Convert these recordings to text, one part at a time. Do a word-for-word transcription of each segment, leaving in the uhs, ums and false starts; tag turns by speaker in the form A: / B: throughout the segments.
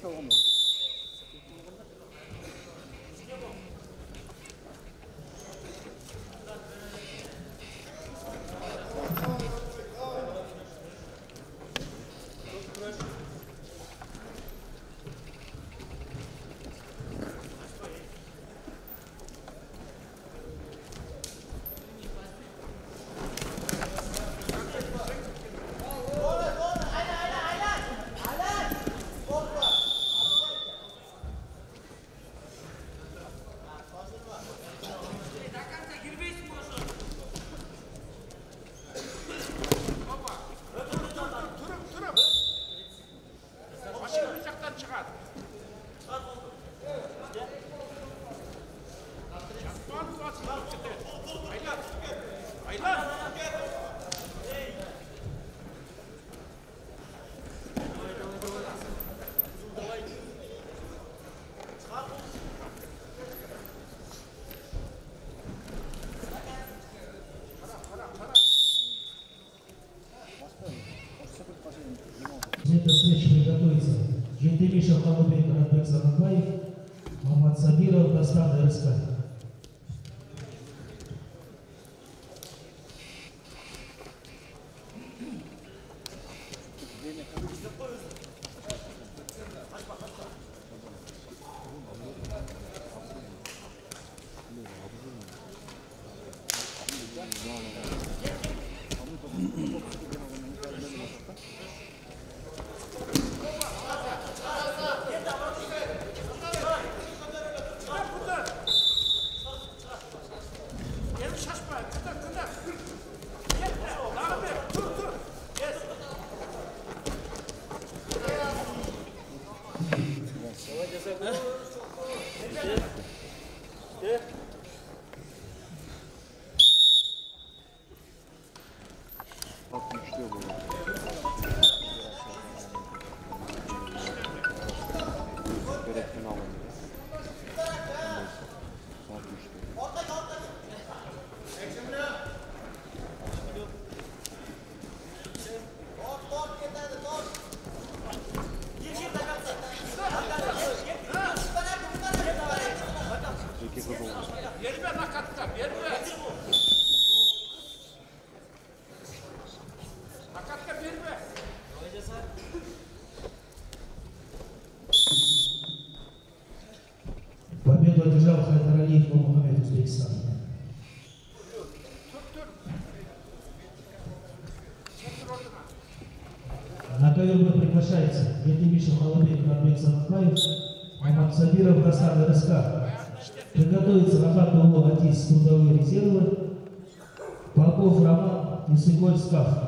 A: Жентемишев Халыбек Радбек Санатбаев, Мамат Сабиров, Дастан РСК. Победу одержал Хайдаралиев Мухаммед, Узбекистан. На ковер бой приглашается Жентемишев Халыбек Радбек Санатбаев, Мамат Сабиров, Дастан РСК. Приготовится Рахат Улу Атис, трудовые резервы, Попов Роман, Исыголь Скаф.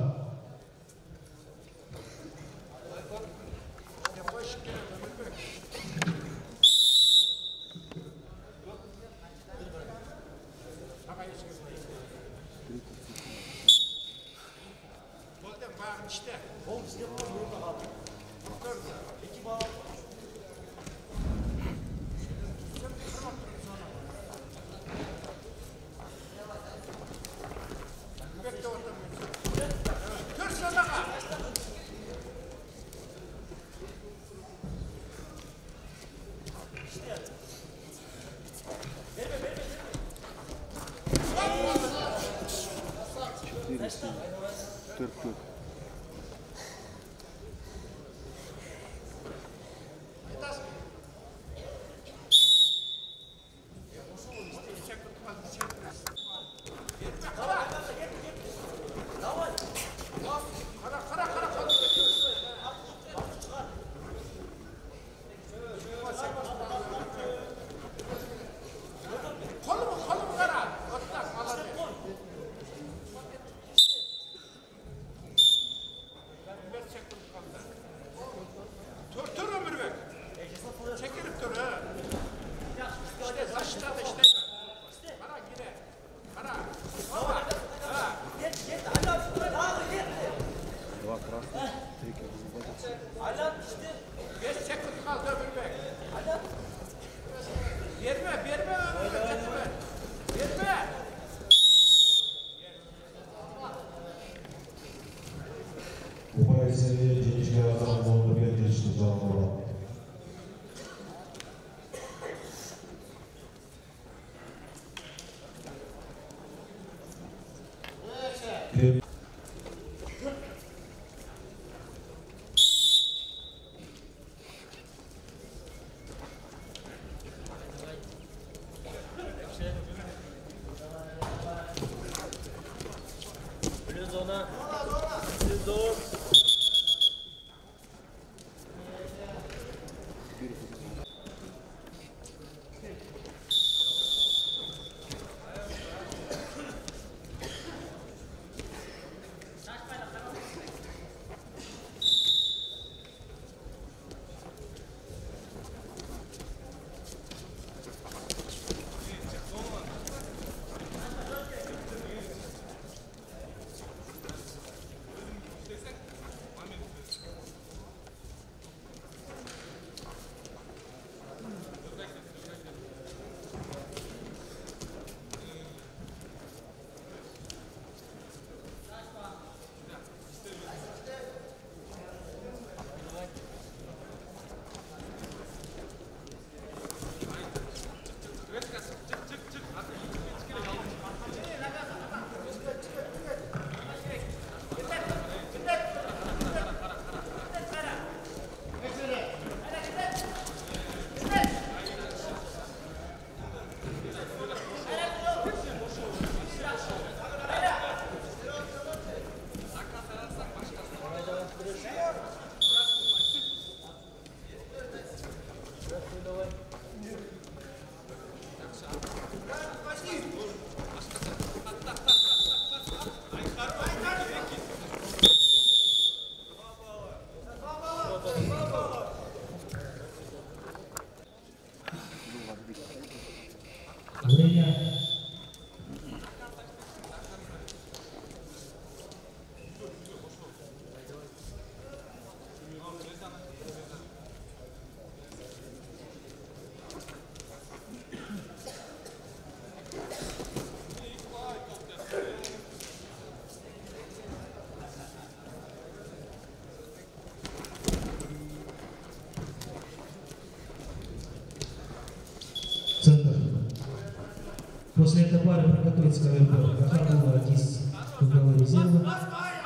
A: После этой пары приготовиться к КВР. Кахарова, артист круговой резерва.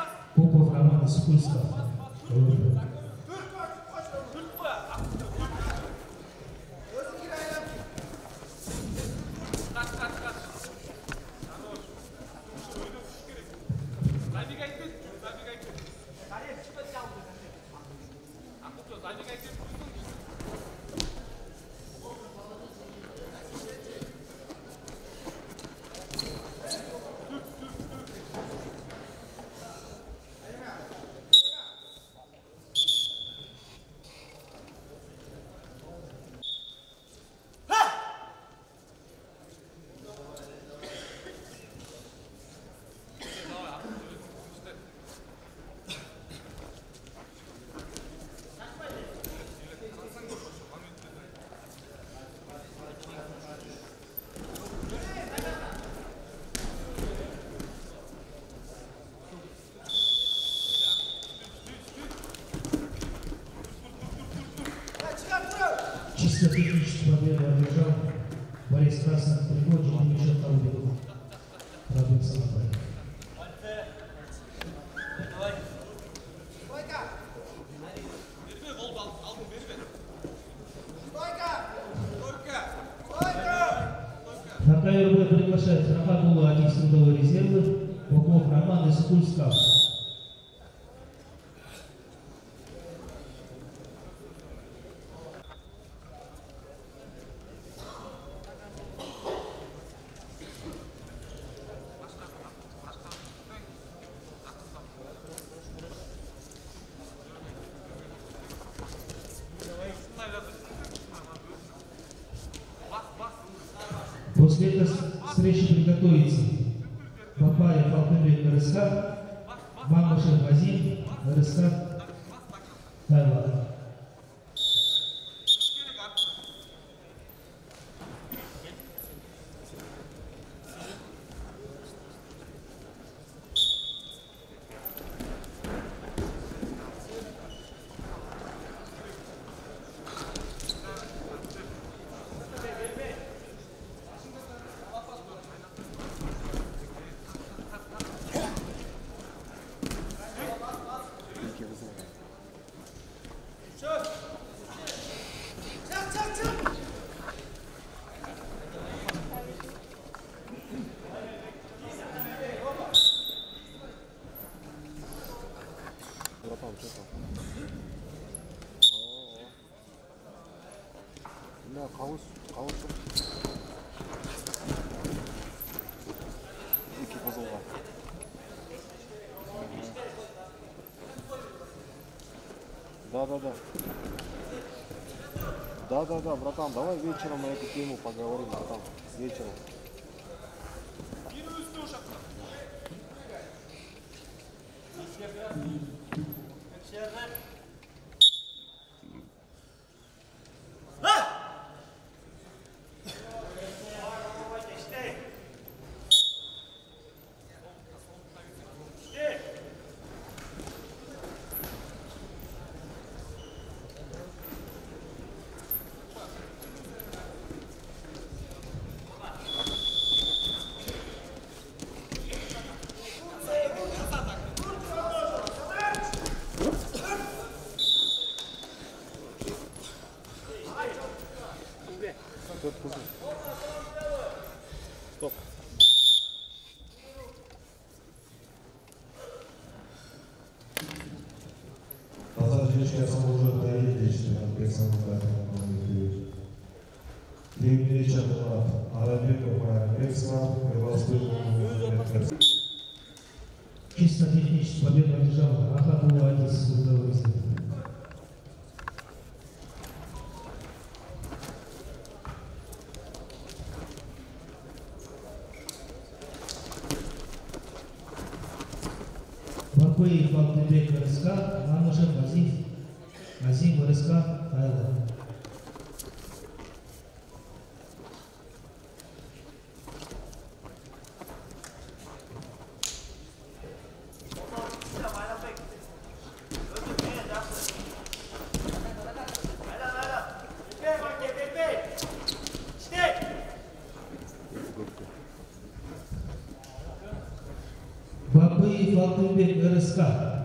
A: Попов Роман из Кульска. Чисто техническую победу одержал Борис Красных Пригоджин и Миша Колбин. Радуется на паре. На КВР приглашается Рафатулла, артист трудовой резервы, Попов Роман из Кульска. После этой встречи приготовиться Бабаев Алтынбек РСК, Мамышев Вазим РСК Таиланд.
B: Ya kavus, kavus. İki puzzle var. Да, да, да. Да, да, да, братан, давай вечером на эту тему поговорим, братан. Вечером. Стоп.
C: Назад сейчас мы уже проедем, что нам персонально будет. Три чемпионат. Арабеков, Эксман, Белостойков,
A: Чисто технически победу одержал Ахатова Адис трудовой резерв. Бакуев Алтынбек РСК, Мамышев Азим, Азим РСК, Айла. Бакуев Алтынбек РСК.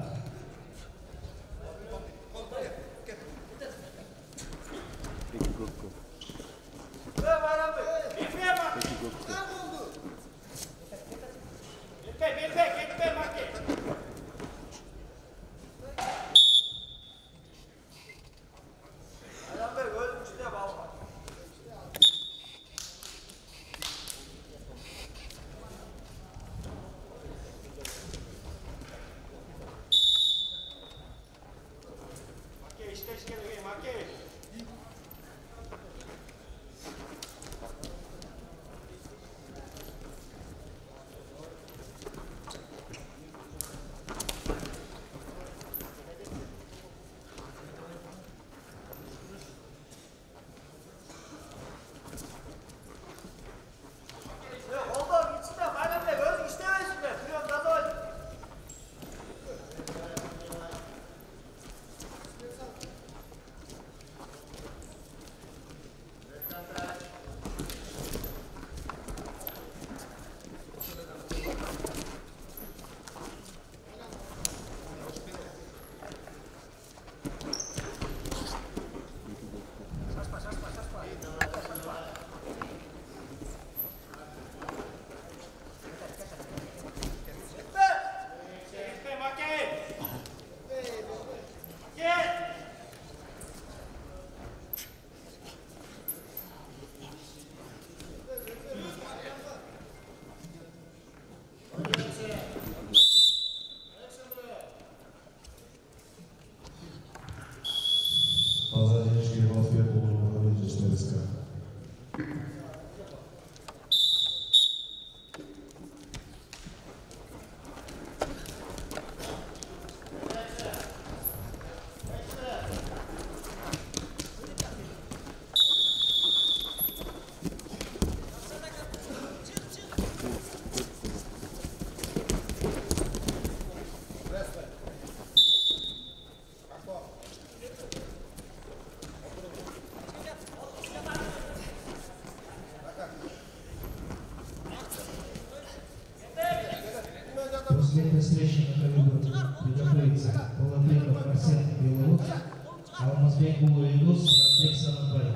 A: После этой встречи на ковиду приготовится Полотников Арсен Белорус, Алмазбек Булуидус, Ратбек Санатбаев.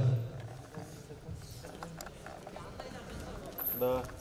B: Да.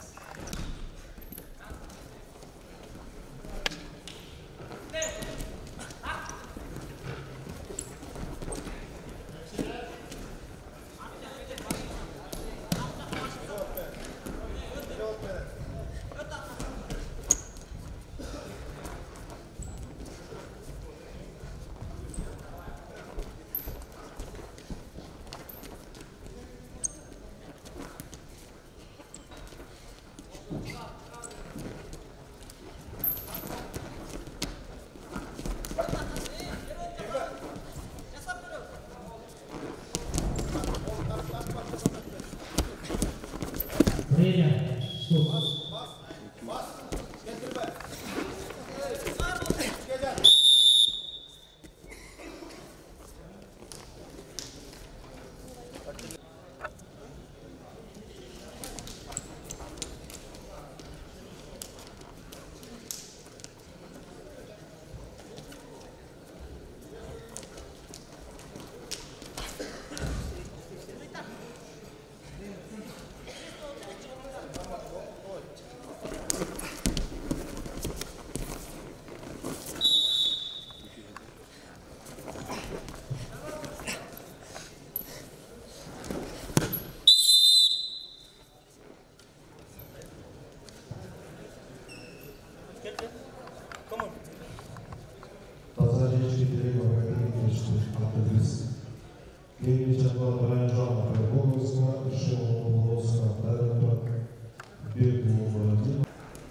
A: Время. Стоп.
C: Тазаречи Дерегова Катериничный, Атадрис. Клинича Бранжана Карбоновского, Решимова Волоска, Даренбрак, Бегу Бородина.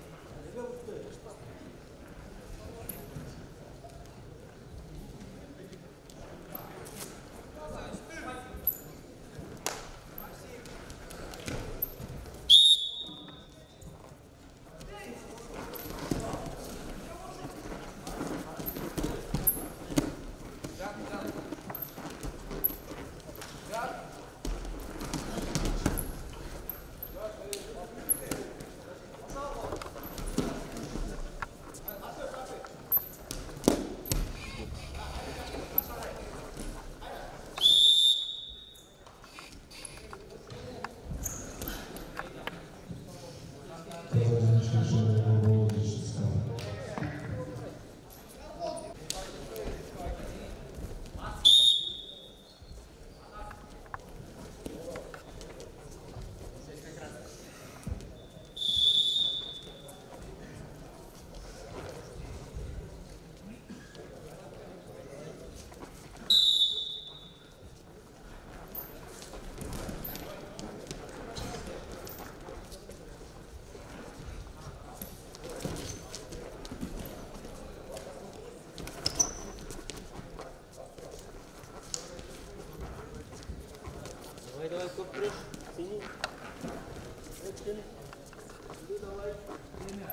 D: Давай, давай, коп-прыж, синий. Экшен. Иди, давай. Время.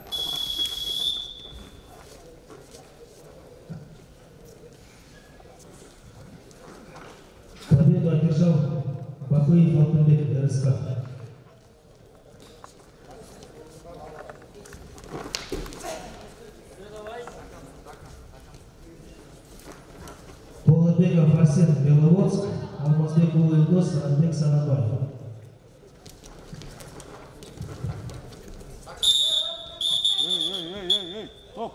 A: Победу одержал Бахуев Алтынбек, РСК. Полыбеков Арсен, Беловодск, Алмазбеков Ильдос, Разбек Санабаев.
B: Эй-эй-эй-эй-эй, стоп!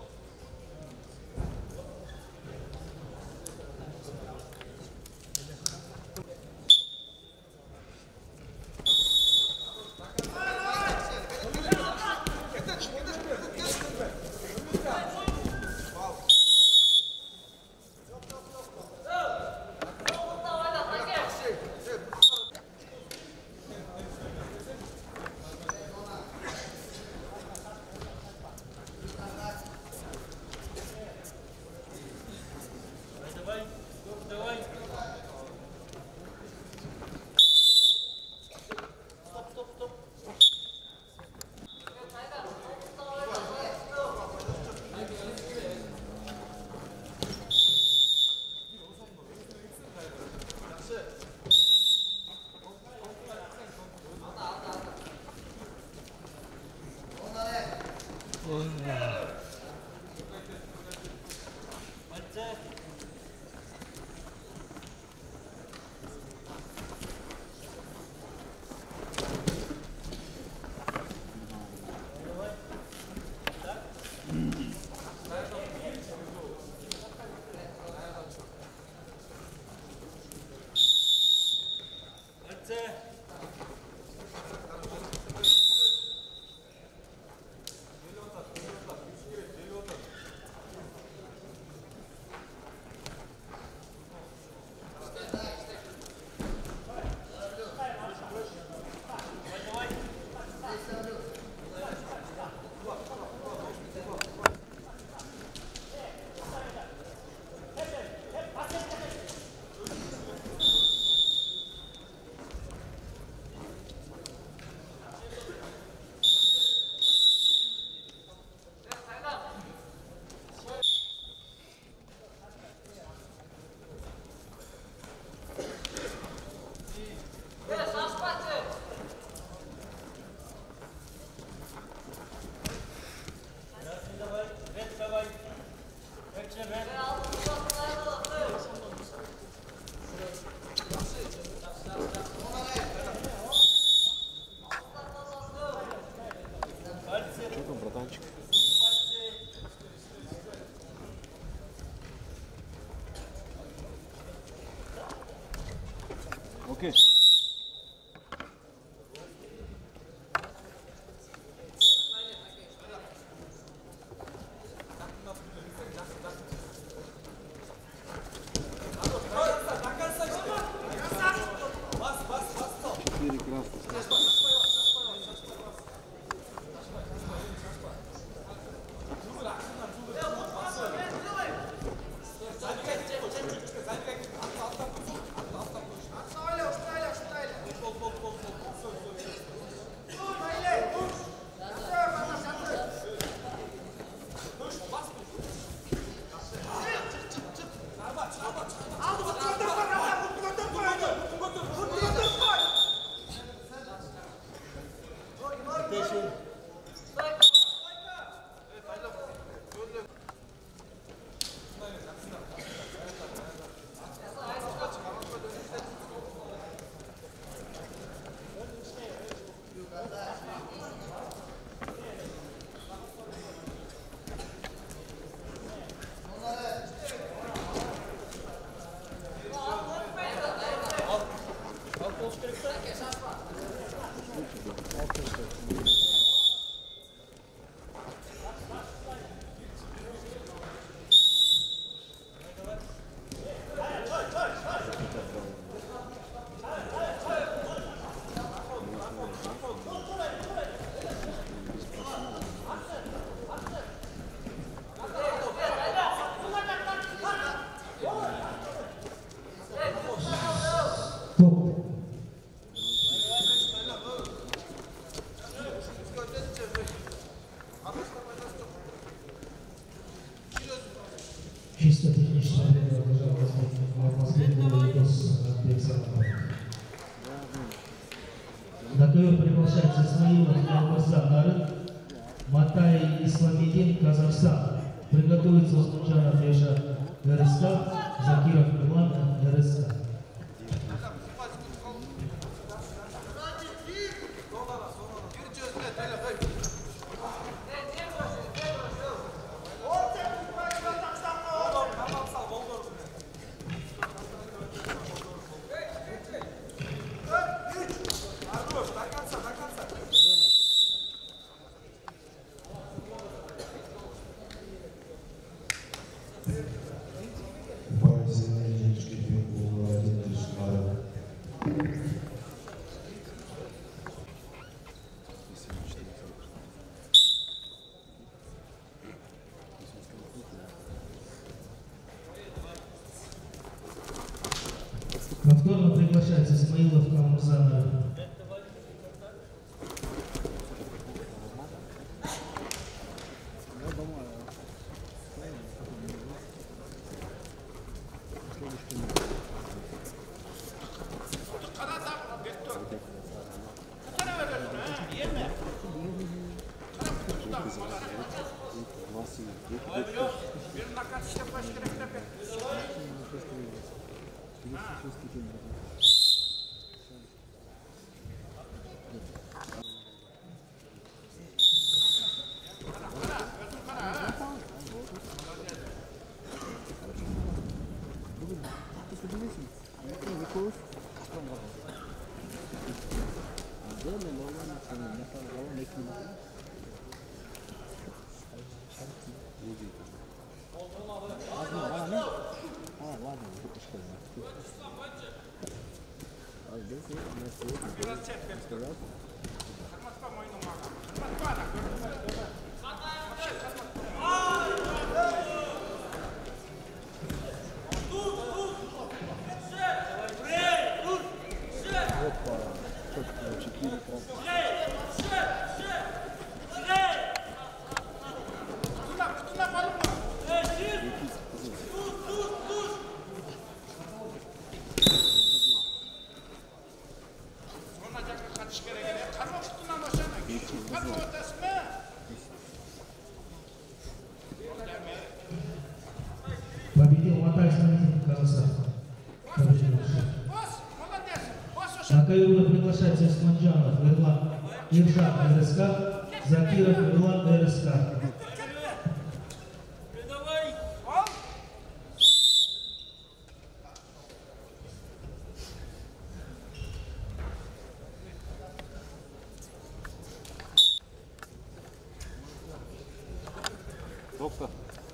B: Окей. Четыре красных.
A: Чисто технически последний вопрос от Александра. На ковер приглашается Исмаилов Алмазан Нарын, Матай Исламидин, Казахстан. Приготовится Усманджанов Реша РСК, Закиров Милан РСК. Повторно приглашается Исмаилов Алмазан Нарын. Победил Матай Исламидин, Казахстан. На ковер приглашается Усманджанов Ирлан Иршат РСК, Закиров Ирлан РСК.
B: Тоқта.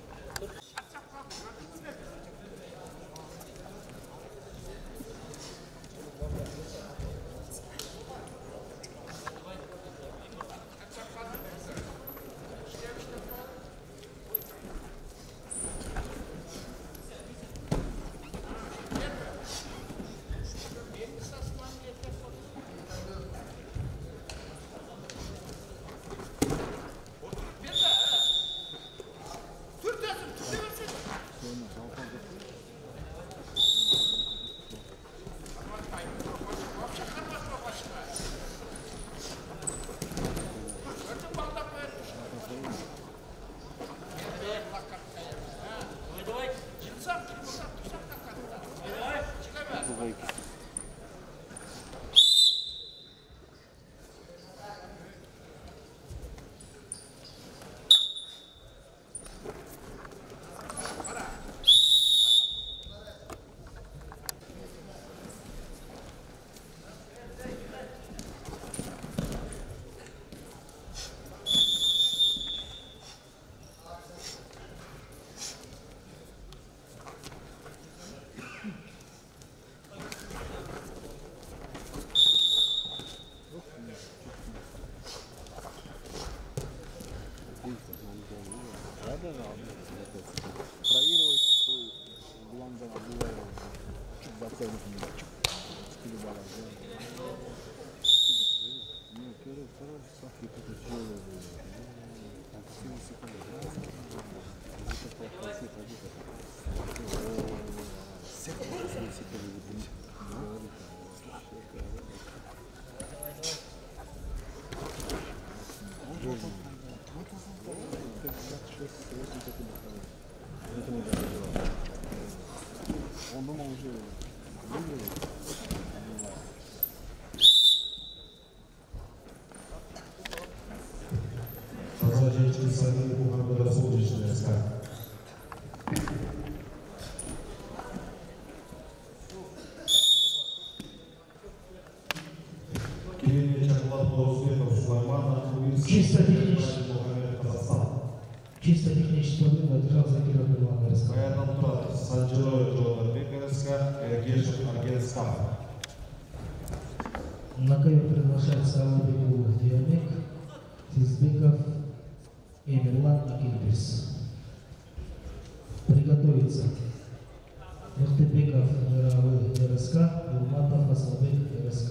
B: Проигрывать, что Бланда отбивает чуть зацепит меня. Скидывай баланс. Ну, первый, второй, сахи, это тяжелый. Так, семь секунд. Это полтора секунды. семь секунд. Он думал уже выигрывает.
C: Позвонить сами Мухаммеда Сулджичная СК. Кирилл Чаклад Успехов Сулаймана.
A: Чисто технически. Чисто технически победу одержал Закиров Иван РСК.
C: Каятан Турат, Санджиро Джонатбек РСК, Эргешев Арген СК.
A: На ковер приглашается Алабеков Диамек, Тизбеков, Эмирлан Акильберс. Приготовиться. Мухтебеков Мировой РСК, Урматов Аслабек РСК.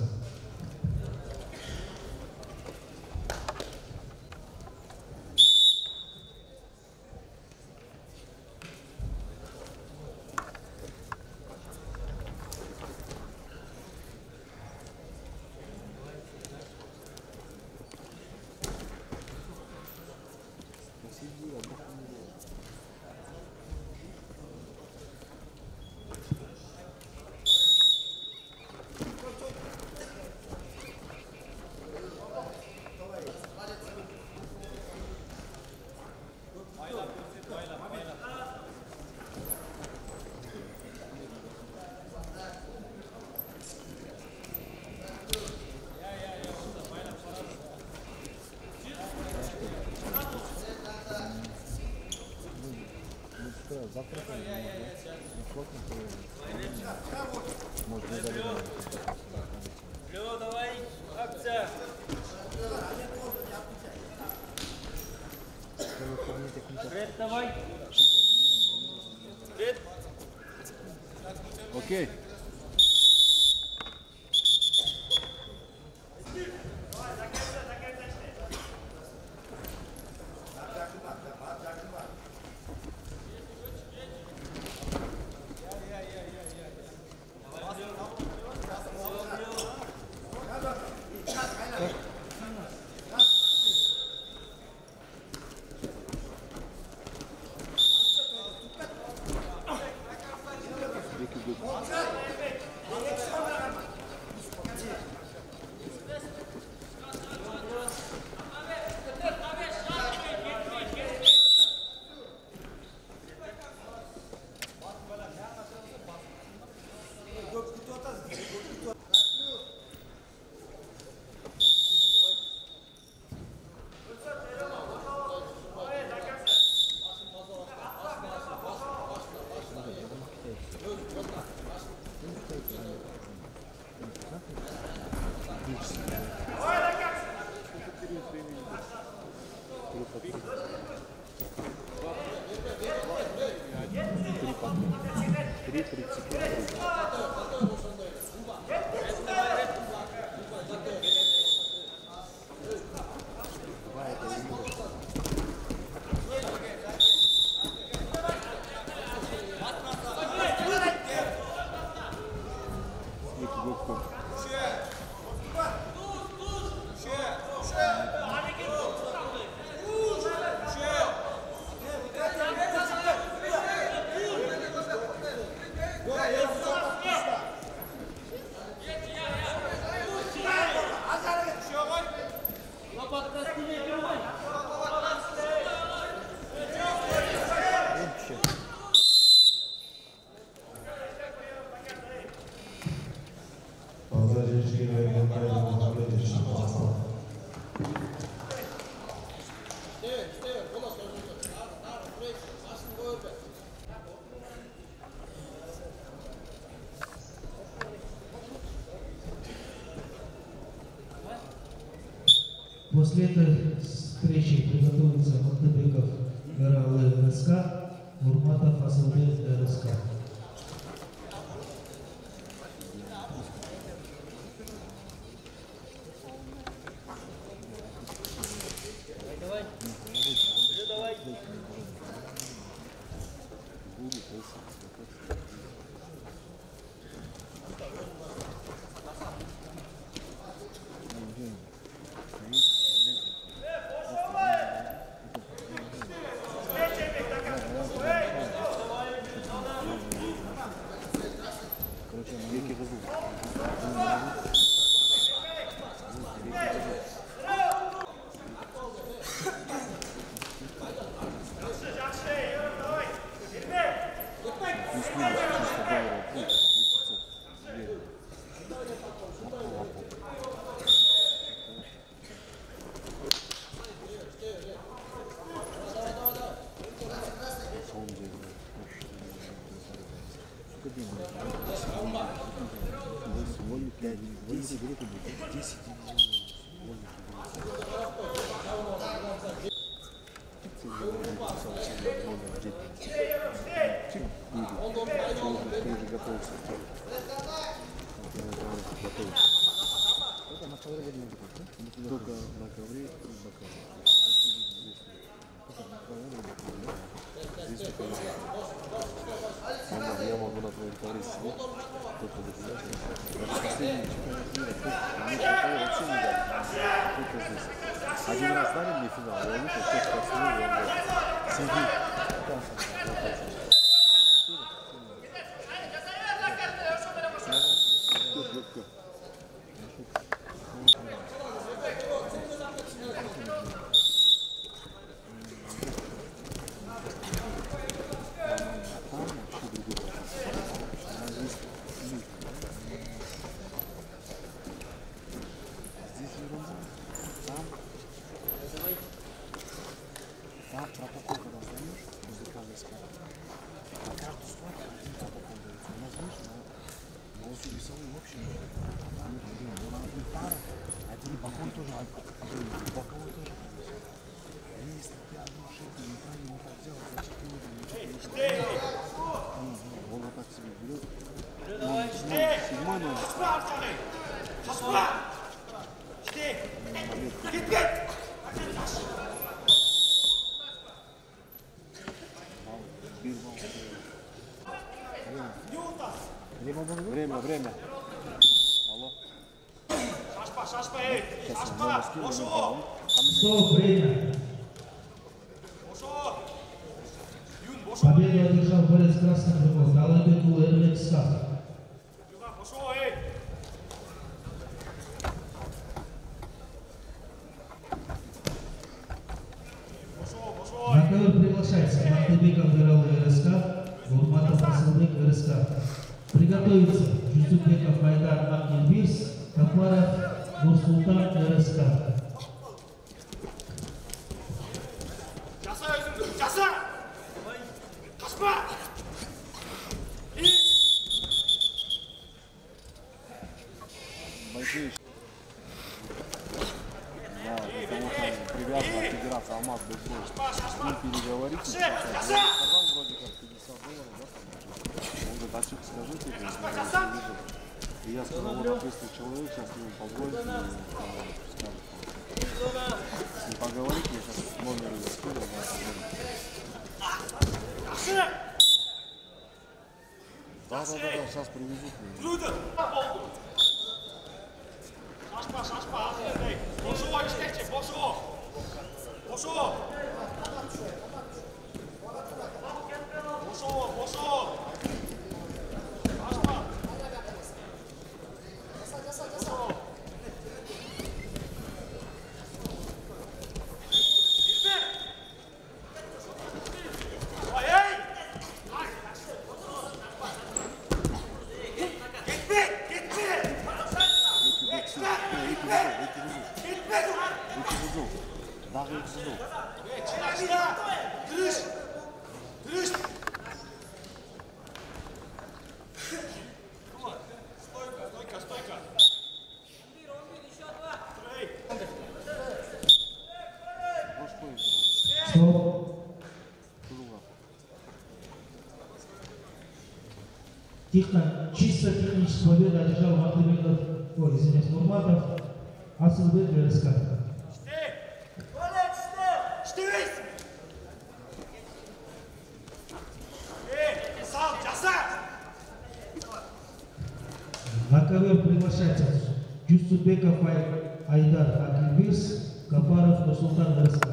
B: Завтра может не забывать.
D: Лё, давай, акция. Ред, давай. Ред.
B: Окей. Good. Три тридцать.
A: После этой встречи приготовится Мактыбеков Гаралы РСК, Нурматов Асылбек РСК.
D: Давай, давай.
B: Только на ковре и бокал. Здесь такой я могу на твоем ковре сидеть, только в последний чемпионат мира, мне такого вообще не дали, только здесь. Один раз дали мне финал, я вышел, кто-то посмотрел, я говорю, сиди. Время, время. Алло.
A: Стоп, время. Победу одержал борец красных рыбов Галабеку РСК. На ковер приглашается Мактыбеков Гаралы РСК, Нурматов Асылбек РСК. Приготовиться Жусупбеков Айдар Акельбирс, Капаров Нурсултан РСК.
B: Большие. привязана федерация Алмаз Бэкбой. С ним переговорить, я сказал вроде как пятьдесят долларов, да, там, он говорит, а что скажи, типа, если я не вижу. И я сказал, вот ответственный человек, сейчас ему позвоните, и он скажет. С ним поговорить, я сейчас номер его скину, да, да, да, да, да, сейчас привезут меня.
E: Шашпа, шашпа, ей, бошо, işkence, бошо, бошо, бошо, бошо, шашпа, бошо, Dilbe, hey, gitme, gitme.
B: Daha eksiz ol.
E: Dürüst! Dürüst! Стойка, стойка, стойка!
A: Стоп. Тихо, чисто техническая победа одержал Мартынов, ой, извиняюсь, Нурматов, Асылбек РСК. На ковер приглашается Юсупбеков Айдар Акильбирс, Капаров Нурсултан РСК.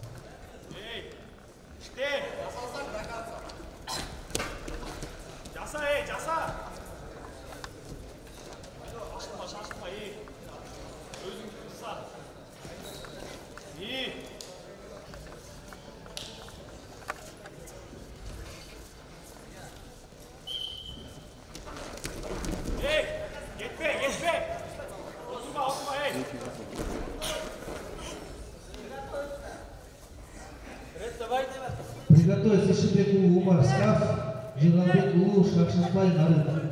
A: Приготовиться Шибеку Умар Скаф, Жиланбек Улу, Шахшинбай Нарын.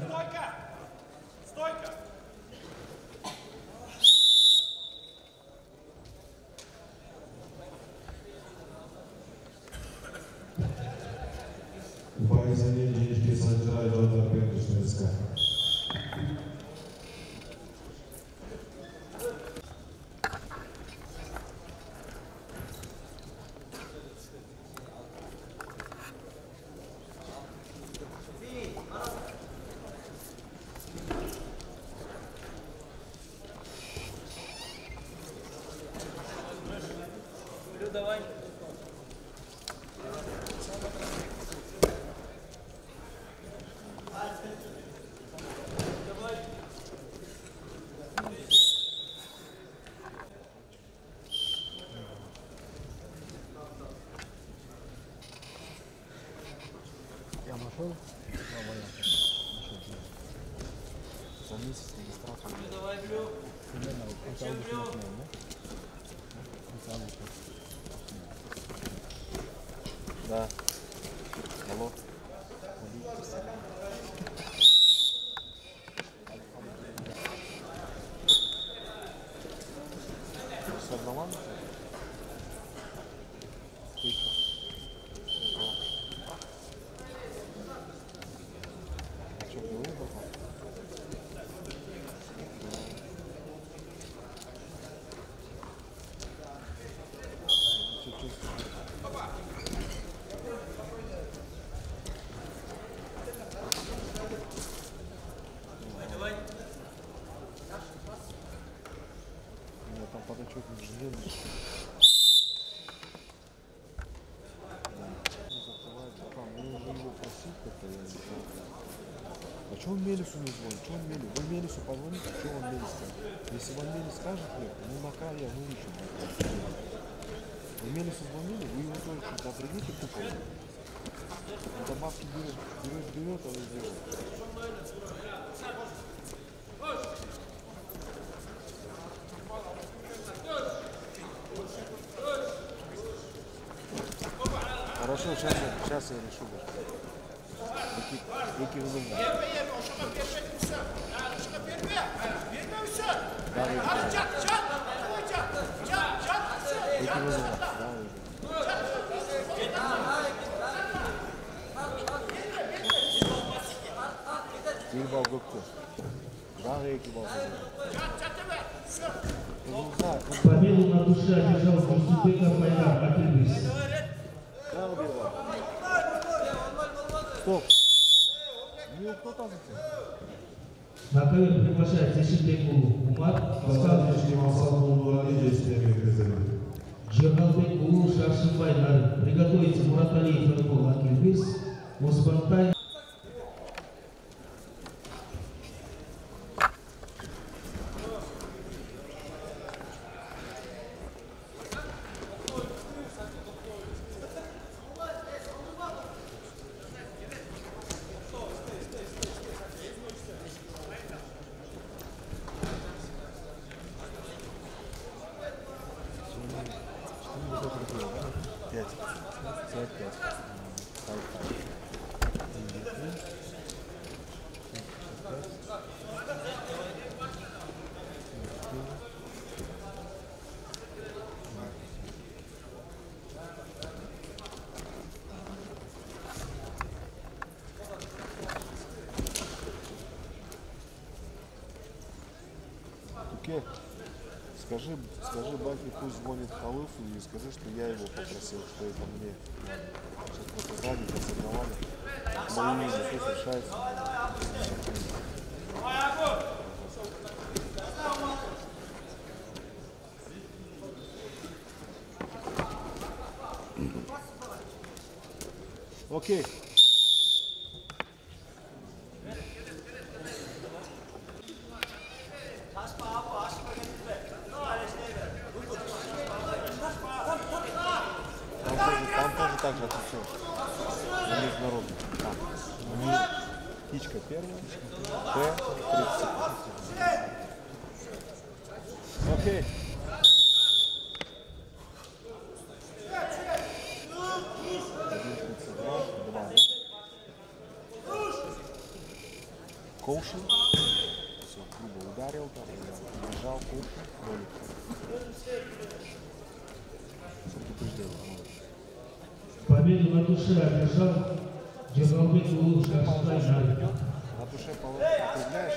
C: Упакование денежки содержает Донор Петрушевска.
D: Давай.
B: Я нашел? За месяц регистрацию.
D: Давай, Блю.
B: Примерно в конце августа начинаем, да? В конце августа. Да. Алло. Все нормально? Тихо. А что, было потом? Чуть-чуть. Нет, там подачок не ждем. Мы уже его просить как-то, я не знаю. А что он Мелису не звонит? Что он Мелису? Вы Мелису позвоните, что он Мелис скажет? Если вам Мелис скажет, нет, ну на край я вылечу. Вы Мелису звонили, вы его тоже что-то определите, кто он. Он добавки берет, берет, берет, а вы делаете. Хорошо, сейчас, сейчас я решу. Руки вызову. вызывал. Да, Тильбал Гопко. Да, Экибал.
A: Победу на душе одержал Муступеков Майдан Акильбис.
B: Право бежал. Стоп. Ну, кто там?
A: На ковер приглашает Зешитбекулу Умар,
C: Достаточно масштабного действиями призывы.
A: Жерналбекулу Шаршинбай Нары. Приготовиться Мураталиев Эркол Акильбис, Оспантай.
B: Пять. Пять, пять. Окей. Скажи, скажи Баки, пусть звонит Халыфу и скажи, что я его попросил, что это мне. Сейчас просто сзади посоревновали. Мои имя пусть решается. Окей. Там тоже так же отвечал. За международный. Там. У них птичка первая. П. тридцать. Окей. один тридцать два. два, да? Коушен. Все, грубо ударил там. Бежал коушен. Ролик.
A: Победу на душе одержал Жерналбекулу Шаршинбай Нары.
B: На душе округляешь,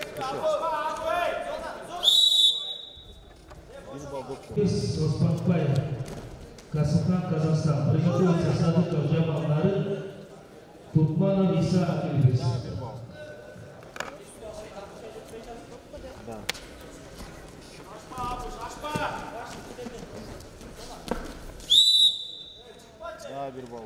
A: Из Оспантай, Касухан, Казахстан. Приготовиться Садыков Джамал Нары, Туркманов Иса Акильбис.
B: Да. Да, Бирбал.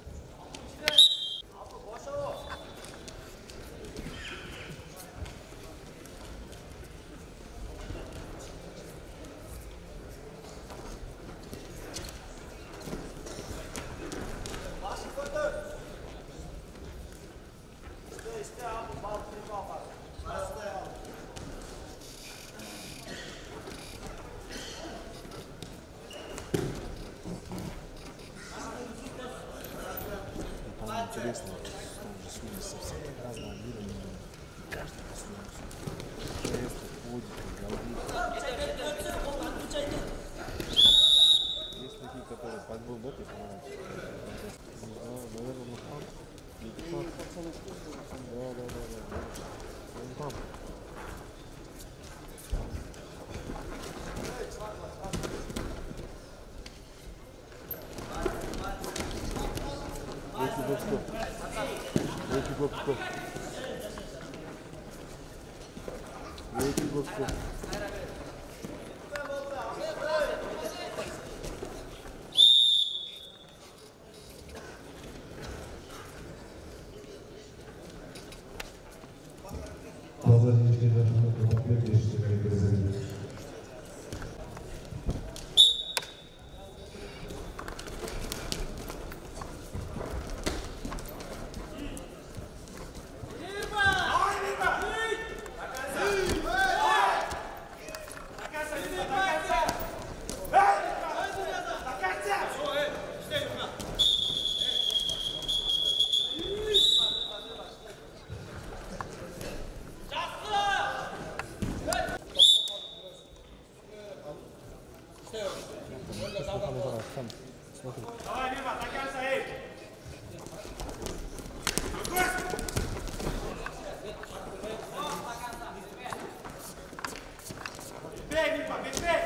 B: Интересно, там же судьи совсем разного мира, но каждый по-своему. Жесты, подики, голды. Есть такие, которые под был бок и понравятся. Не знаю, наверное, Мухан. Да, да, да, да. Мухан. Гоп-стоп. Вейки гоп-стоп. Вейки гоп-стоп.
C: Позади даже много комплектов, что как призывы.
E: Давай, Мирба, до конца, эй! Бей, Мирба, бей, бей!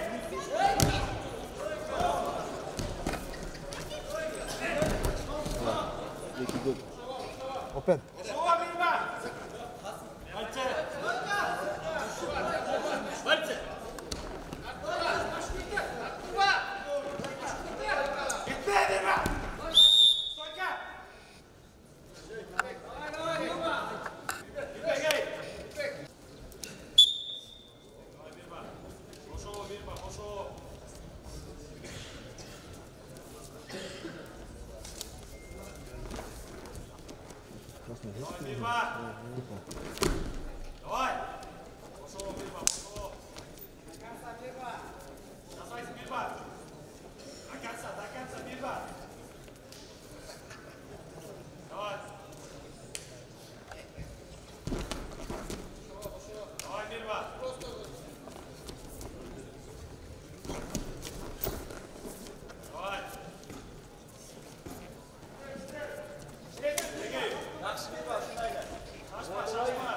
B: Open.
E: Шоу, Мирба! Пальцы! Пальцы! Бей, Мирба! Стойка! Бегай! Давай, Мирба! Пошел, Мирба, пошел! Давай, Мирба! Давай! Пошел, Мирба, пошел! Оставайся, Мирба! До конца, до конца, Мирба! Давай! Давай, Мирба! Давай! Бегай! Шашма, шашма!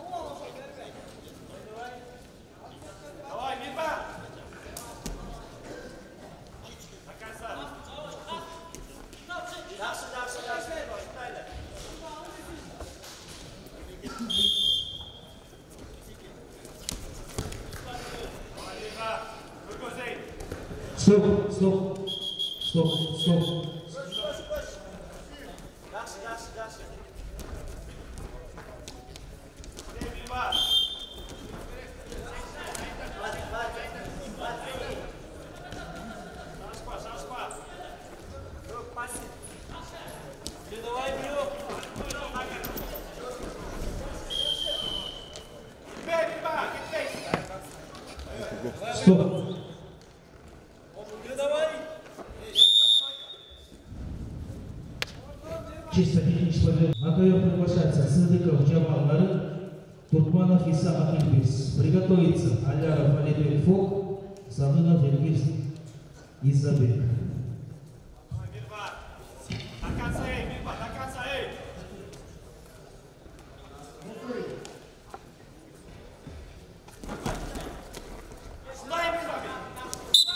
E: Давай, Мирба! До конца! Дальше, дальше, дальше! Давай, Мирба! Другой зейн!
A: Стоп, стоп, стоп, стоп.
E: Дальше, дальше, дальше! Эй, Мирба! Шашма, шашма! Давай, Мирба! Бей, Мирба! Бей!
A: Стоп. Чисто технический момент. На ковер приглашается Садыков Джамал Нарын, Туркманов Иса Акильбис. Приготовиться Аляров Алибек Фок, Самынов Ильгиз Изабек.
E: Давай, Мирба! До конца, эй, Мирба, до конца, эй! Сюда, Мирба! Сюда!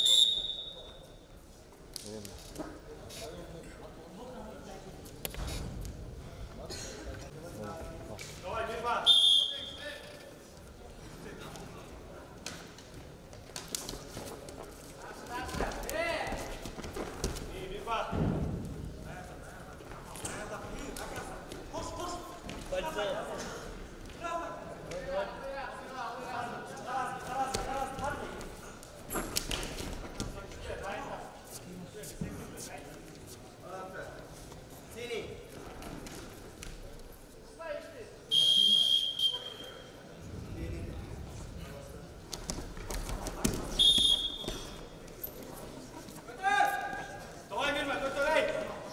E: Давай, Мирба! Эй, Мирба! Давай, Мирба, только дай!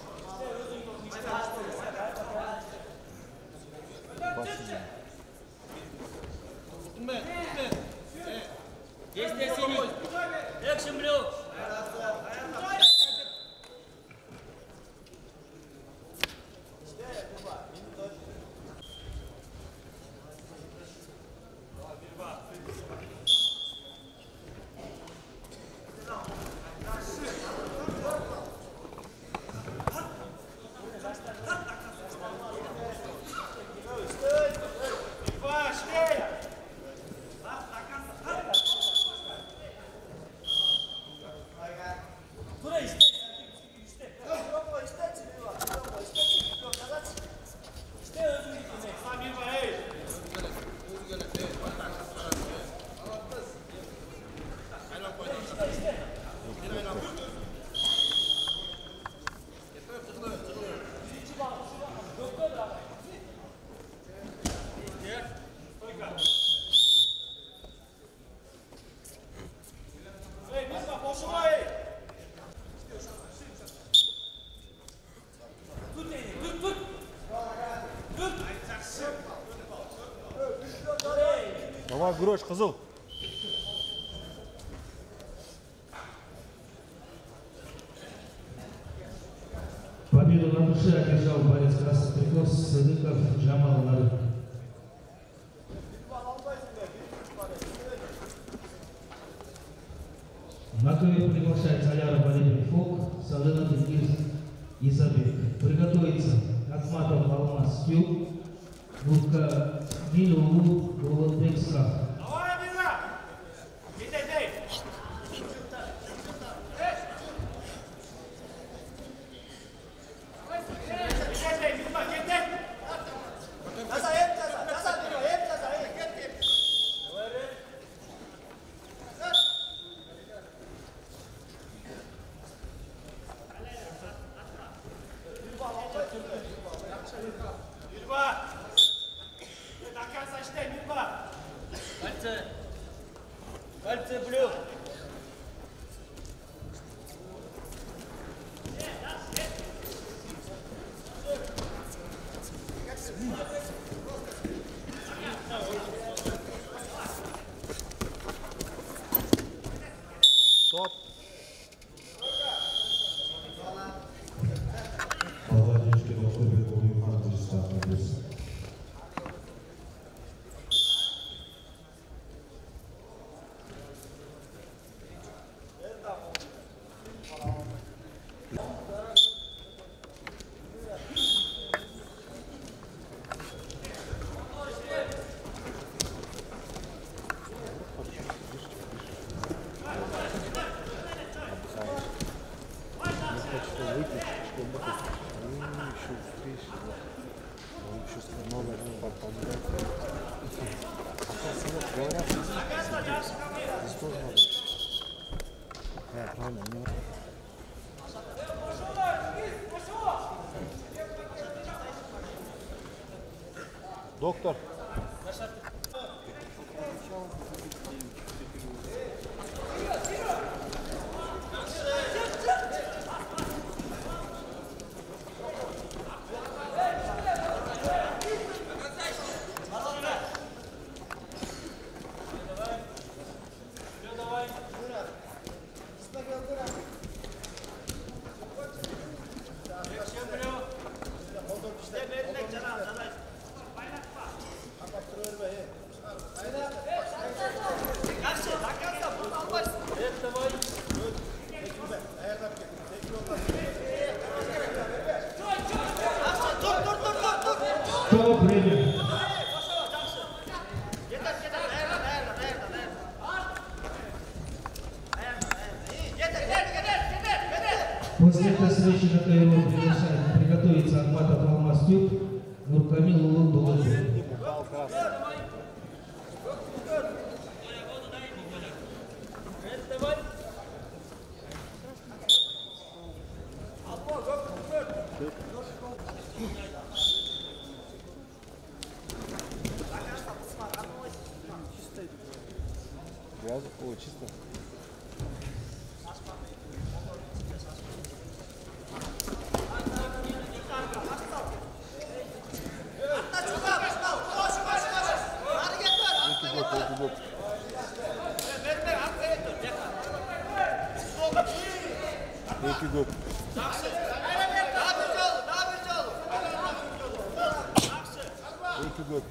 D: Действие синий. Экшен блю.
E: Мирба, швей! Сам, Мирба, эй! Эй, Мирба, пошел, эй!
B: Давай, Грош, қызыл.
A: Победу на душе одержал борец красных триков Садыков Джамал Нарык. На ковер приглашается Аляра Валерий Фок, Салена Тенгиз Изабек. Приготовиться Ахматов Алмаз Тюб, Губка Милу Голодбек Сах.
D: Пальцы блюд.
B: Стоп.
C: Павловички в клубе Кулихан Дистата Дис.
B: Доктор.
A: Стоп, время. После этой встречи на ковер приглашает приготовиться Ахматов Алмаз Тюб, Нуркамил Улун Голодбек.
B: Грязно? О, чисто. Neki gol. Neki gol.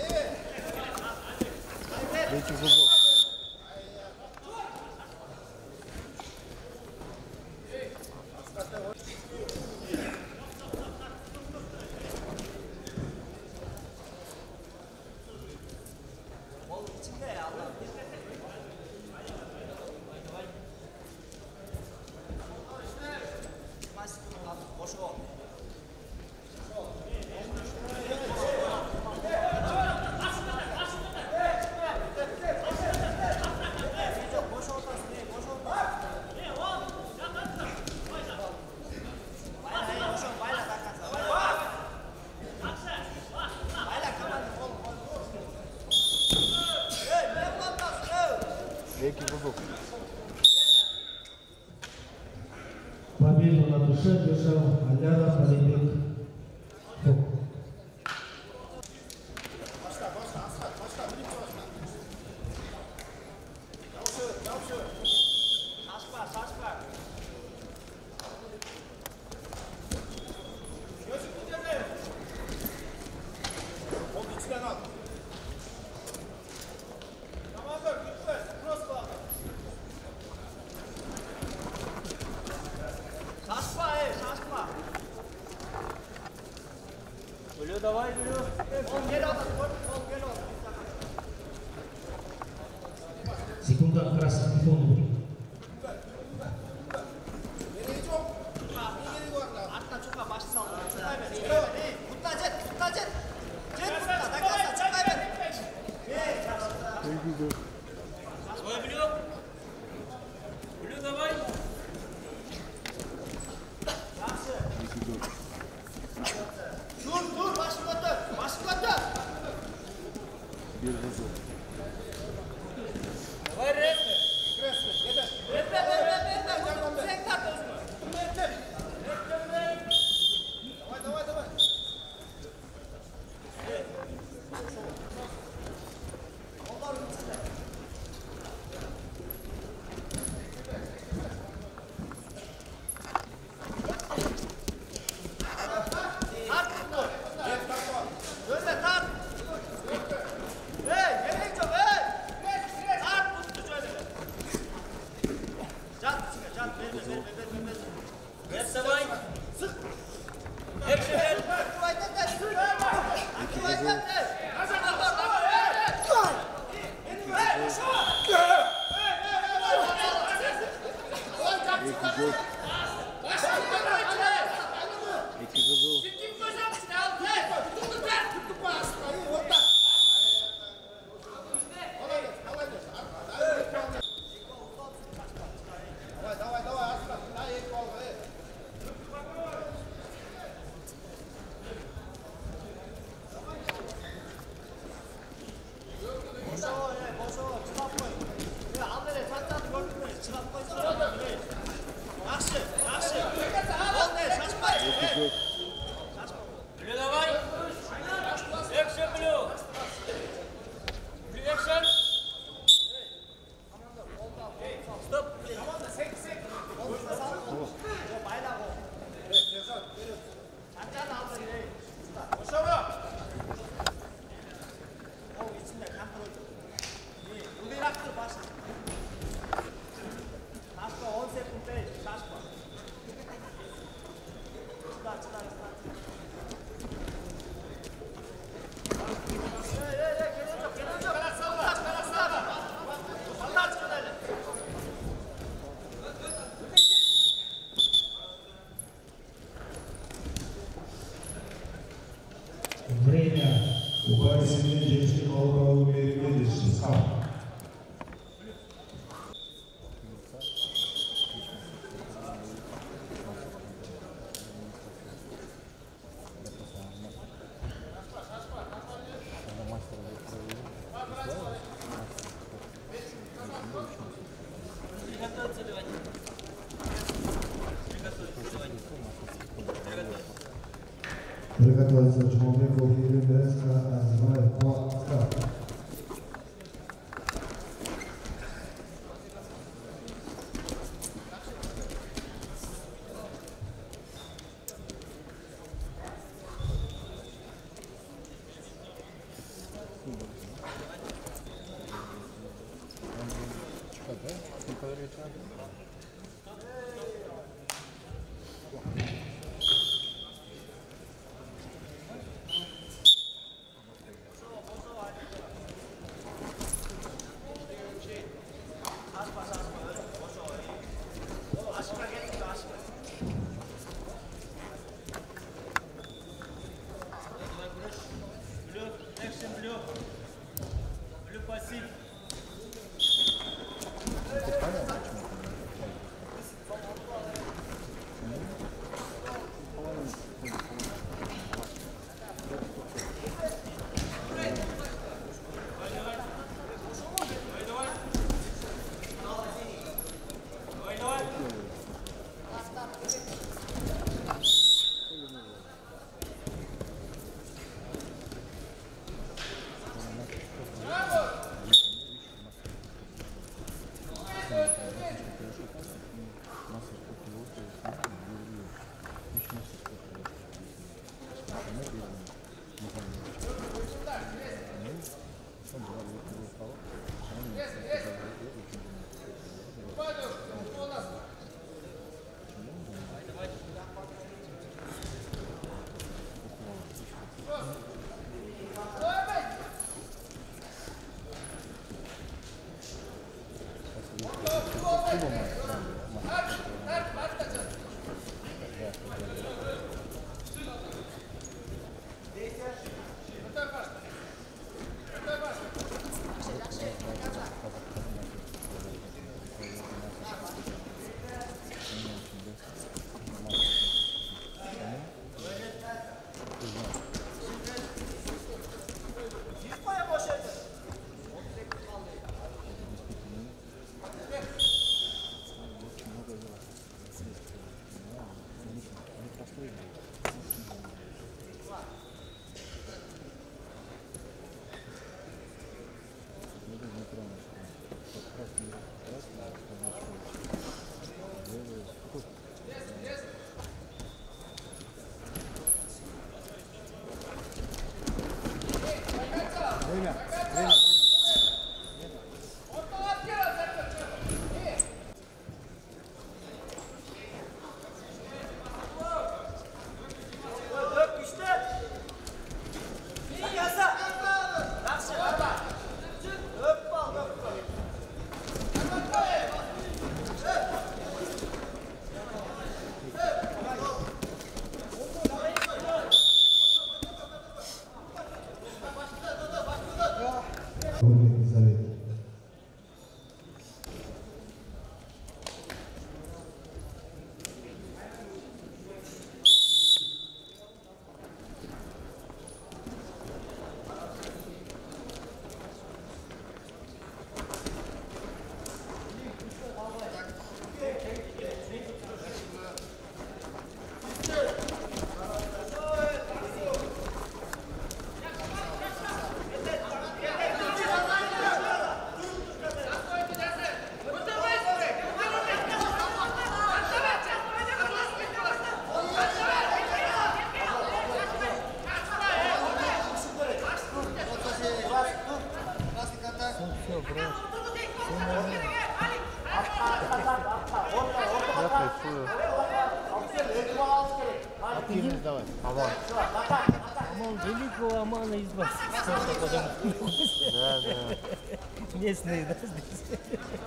B: Neki gol.
A: Победу на душе одержал Аляра Валерий Фок. Удар красный фон.
D: Свой блю. Блю давай.
E: Dur dur başladı. Başladı.
B: Bir hızlı.
D: Давай рэп.
E: Рэп, рэп, рэп, рэп, рэп. Давай, давай, давай.
D: Блю давай. Экшен блю. Блю экшен. Стоп.
A: Время.
C: Упайсымен жетістік алғалы берген дешті. Сау. Приготовиться Джумабеков Елена Березка, называет по старту.
D: Экшен блю. Блю пассив.
B: Время, время, активность давай. Аман.
F: Аман великого Амана из вас.
B: Да, да.
F: Местные, да, здесь?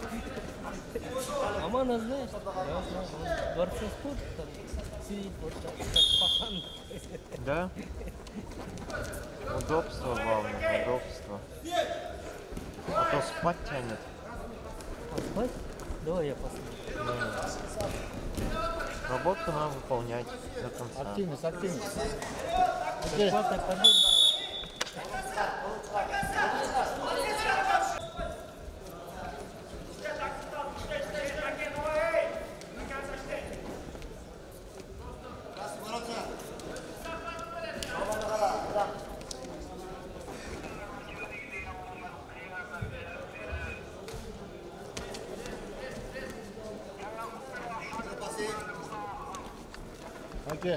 F: Амана знаешь? Да, знаю. В дворце спорта там сидит вот так, как пахан.
B: Да? Удобство главное, удобство. А то спать тянет.
F: А спать? Давай я посмотрю.
B: Работу надо выполнять до конца.
F: Активность, активность. Бесплатная поддержка.
B: Окей.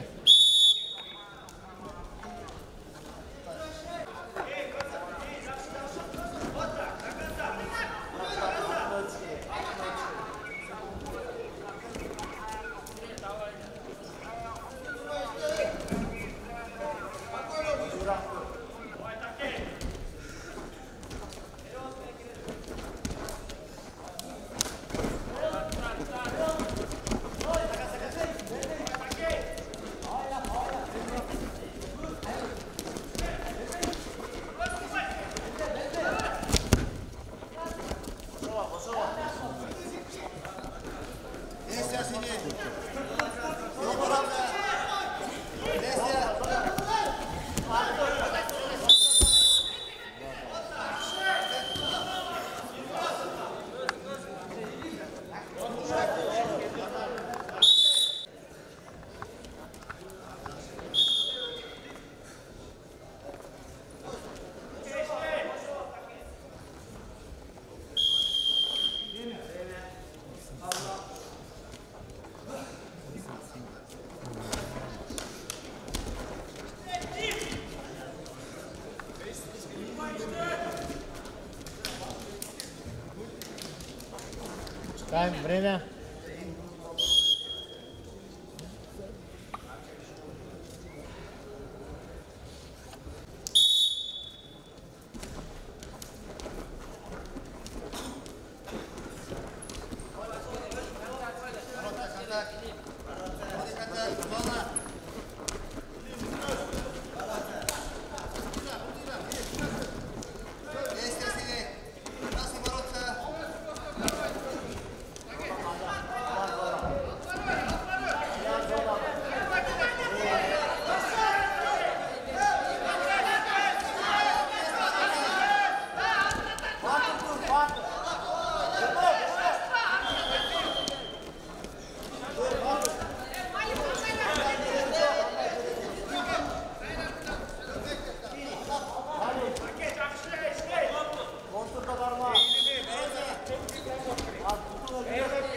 F: Тайм, время.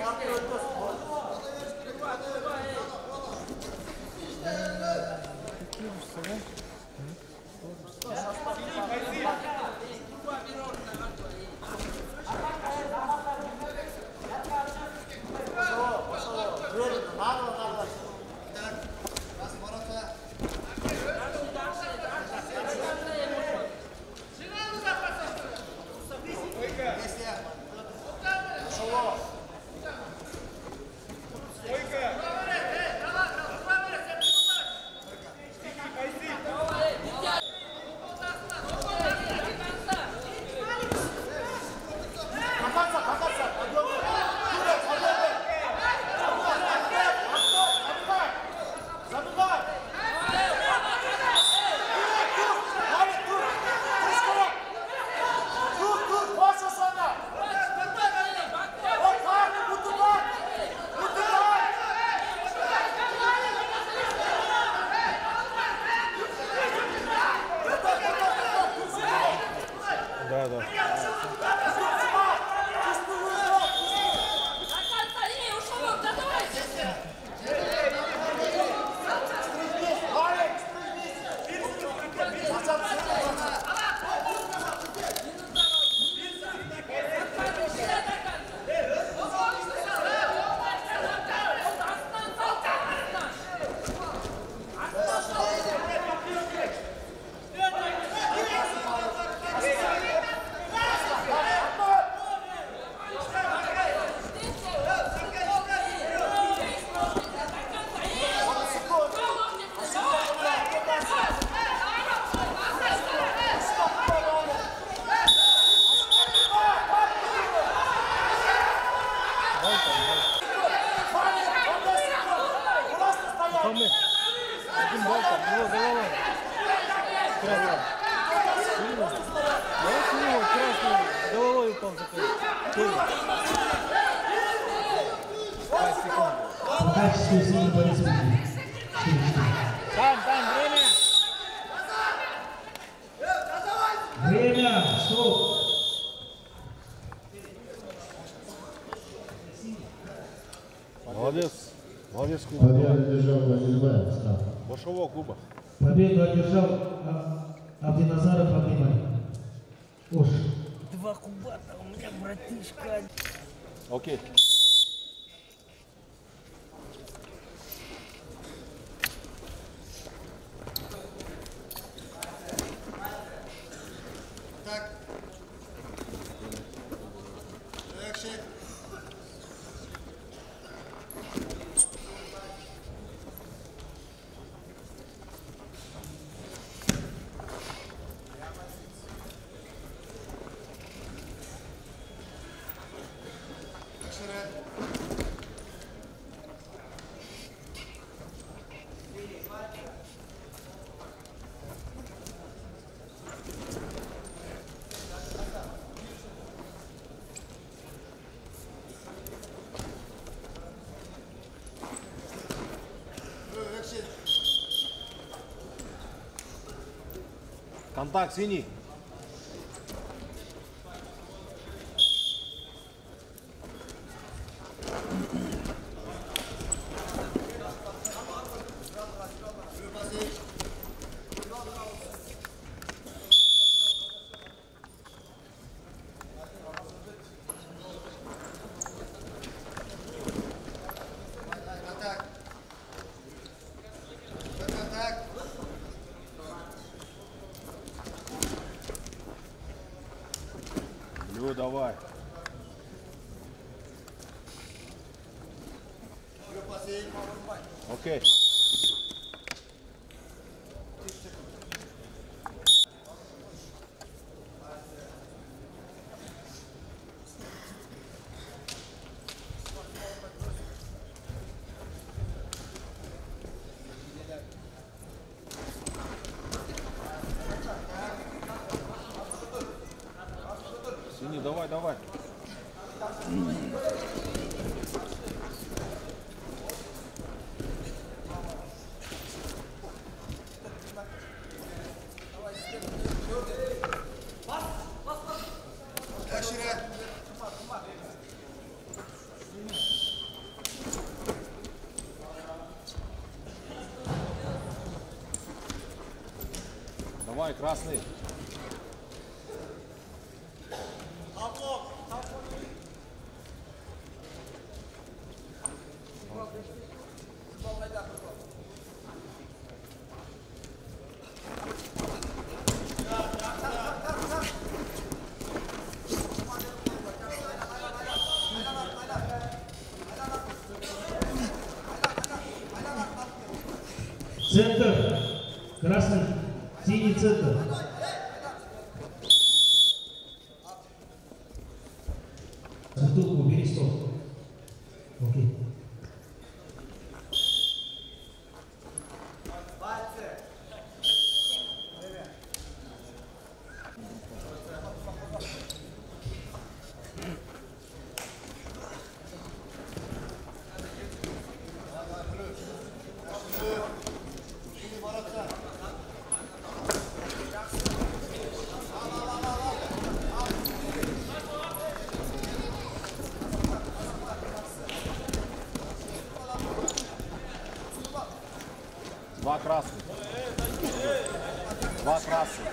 A: По качеству силы Борис Павлович.
F: Тань, Тань, время!
A: Время! Стоп!
B: Молодец. Молодец клуба.
G: Победу одержал Владимир Став.
B: Башово клуба.
A: Победу одержал А- Абдиназаров Абдимай. Ош.
F: Два кубата, у меня братишка.
B: Окей. Контакт синий. Блю, давай. Окей. Синий, давай, давай. Давай, красный.
A: Центр. Красный. Синий центр. Бутылку убери, стол. Окей.
B: Два красных. Два красных.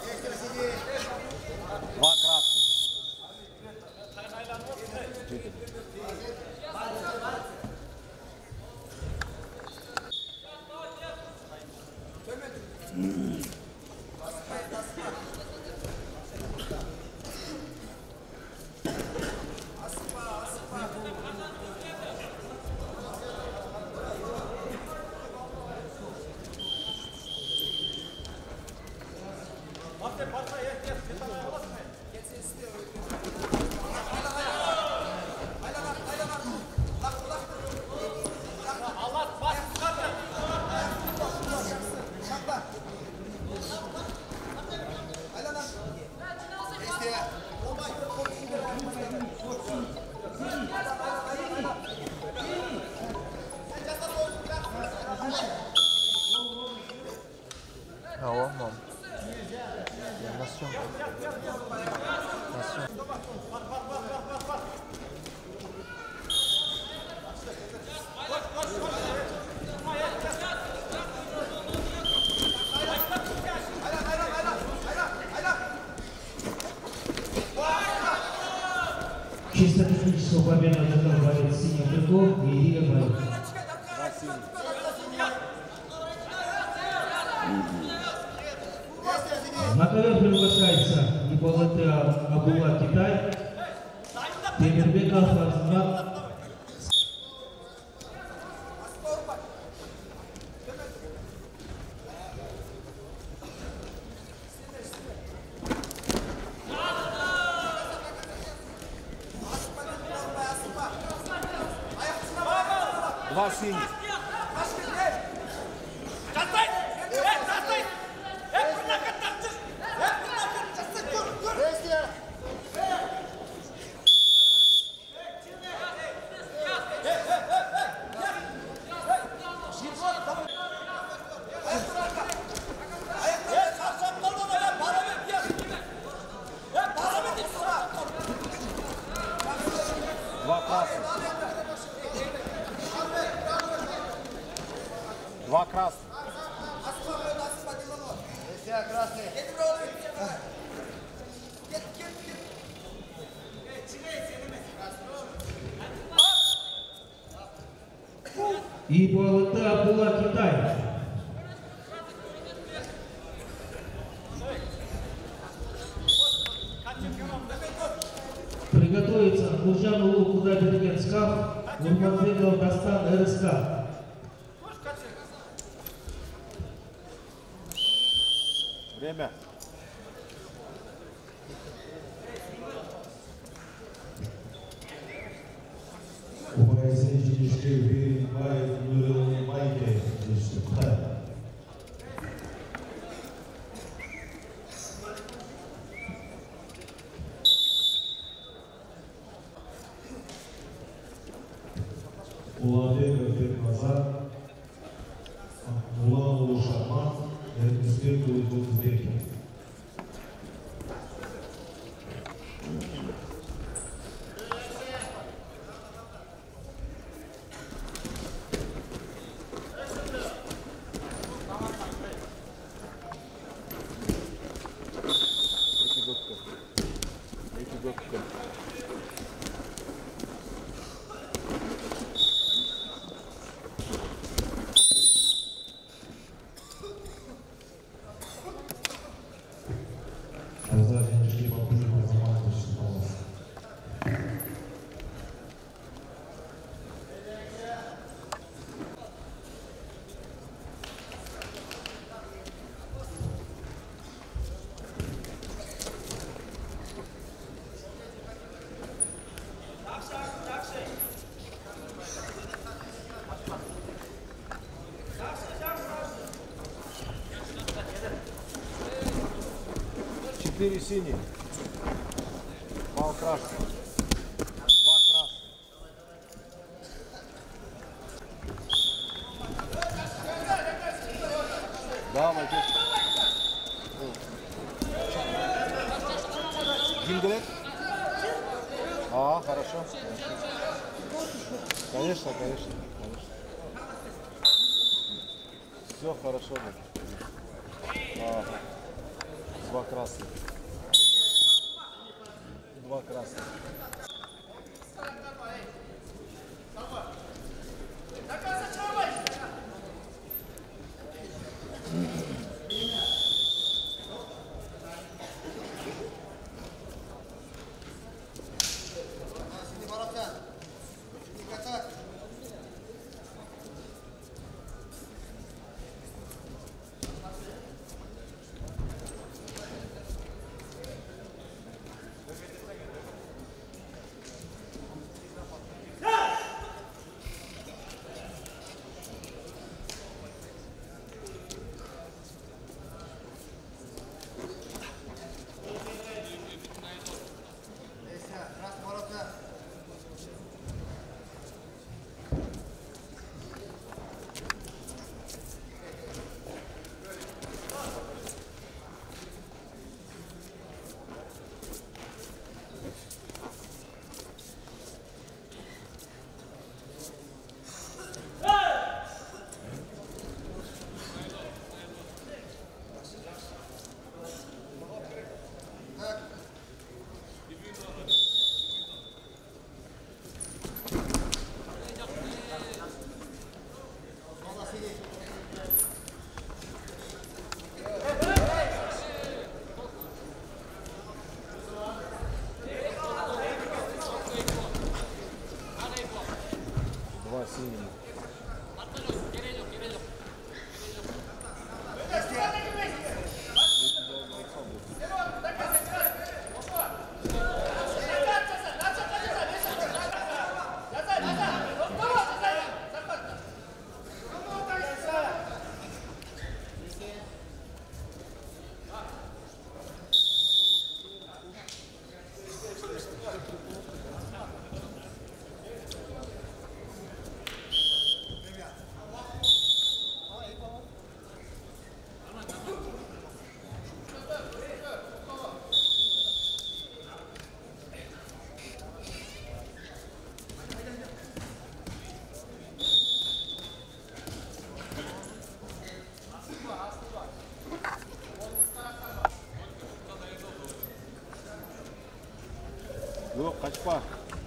B: Два красных.
F: Алло, мам. Я на съемку. На съемку.
A: Чисто техническую победу одержал борец синий трикол и Илья Баев. На ковер приглашается Иболаты Абула, Китай, Темирбеков Арзмат.
B: Два синих. Два красных. Два красных.
A: Иболаты Абула, Китай. Приготовиться Нуржан Улу Кудайберген Скаф, Нурманбеков Дастан РСК.
B: Время.
C: Уланбеков Бекназар, Улан Шарман, Эрмисбек Узбеков.
B: Четыре синих. Пал красный. Два красных. Да, молодец. Гимдрек? А, хорошо. Конечно, конечно, конечно. Все хорошо будет. Ага. Два красных. Два красных. Два синих. Yok, kaçma.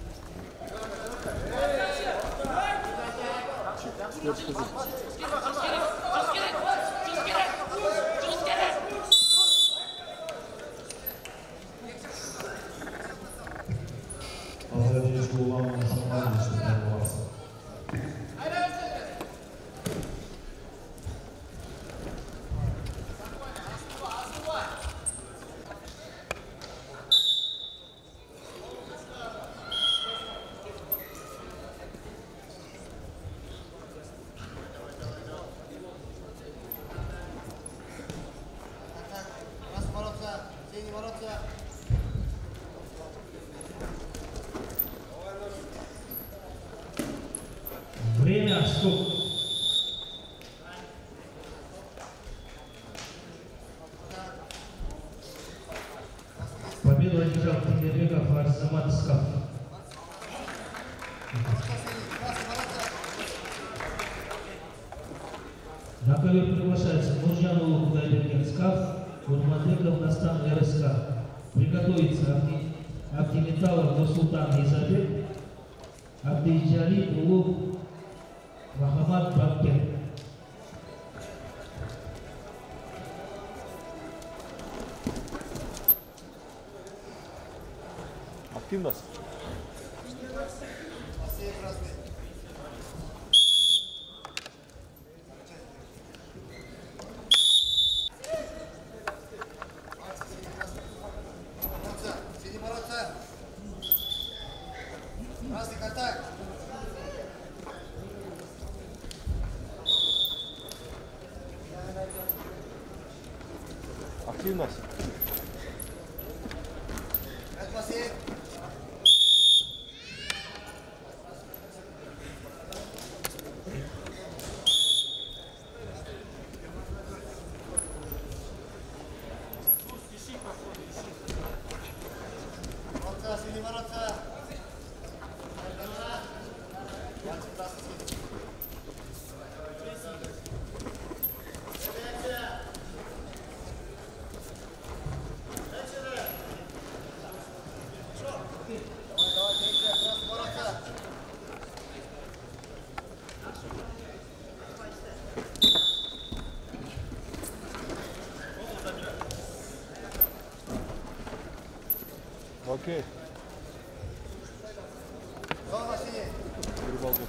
B: Yok kızım.
A: Hazırlayıcı kullanmasından geçtiğinden varsa. Время, стоп. Победу одержал Тимирбеков Арсамат Скаф. На ковер приглашается Муржанова Кудайберген Скаф, Урматеков Настан РСК. Приготовиться Актиметалов Нурсултан Изабек, Абдиджали Улук Махамад Бакер.
B: Активность. Активность. Окей. Рыбалку.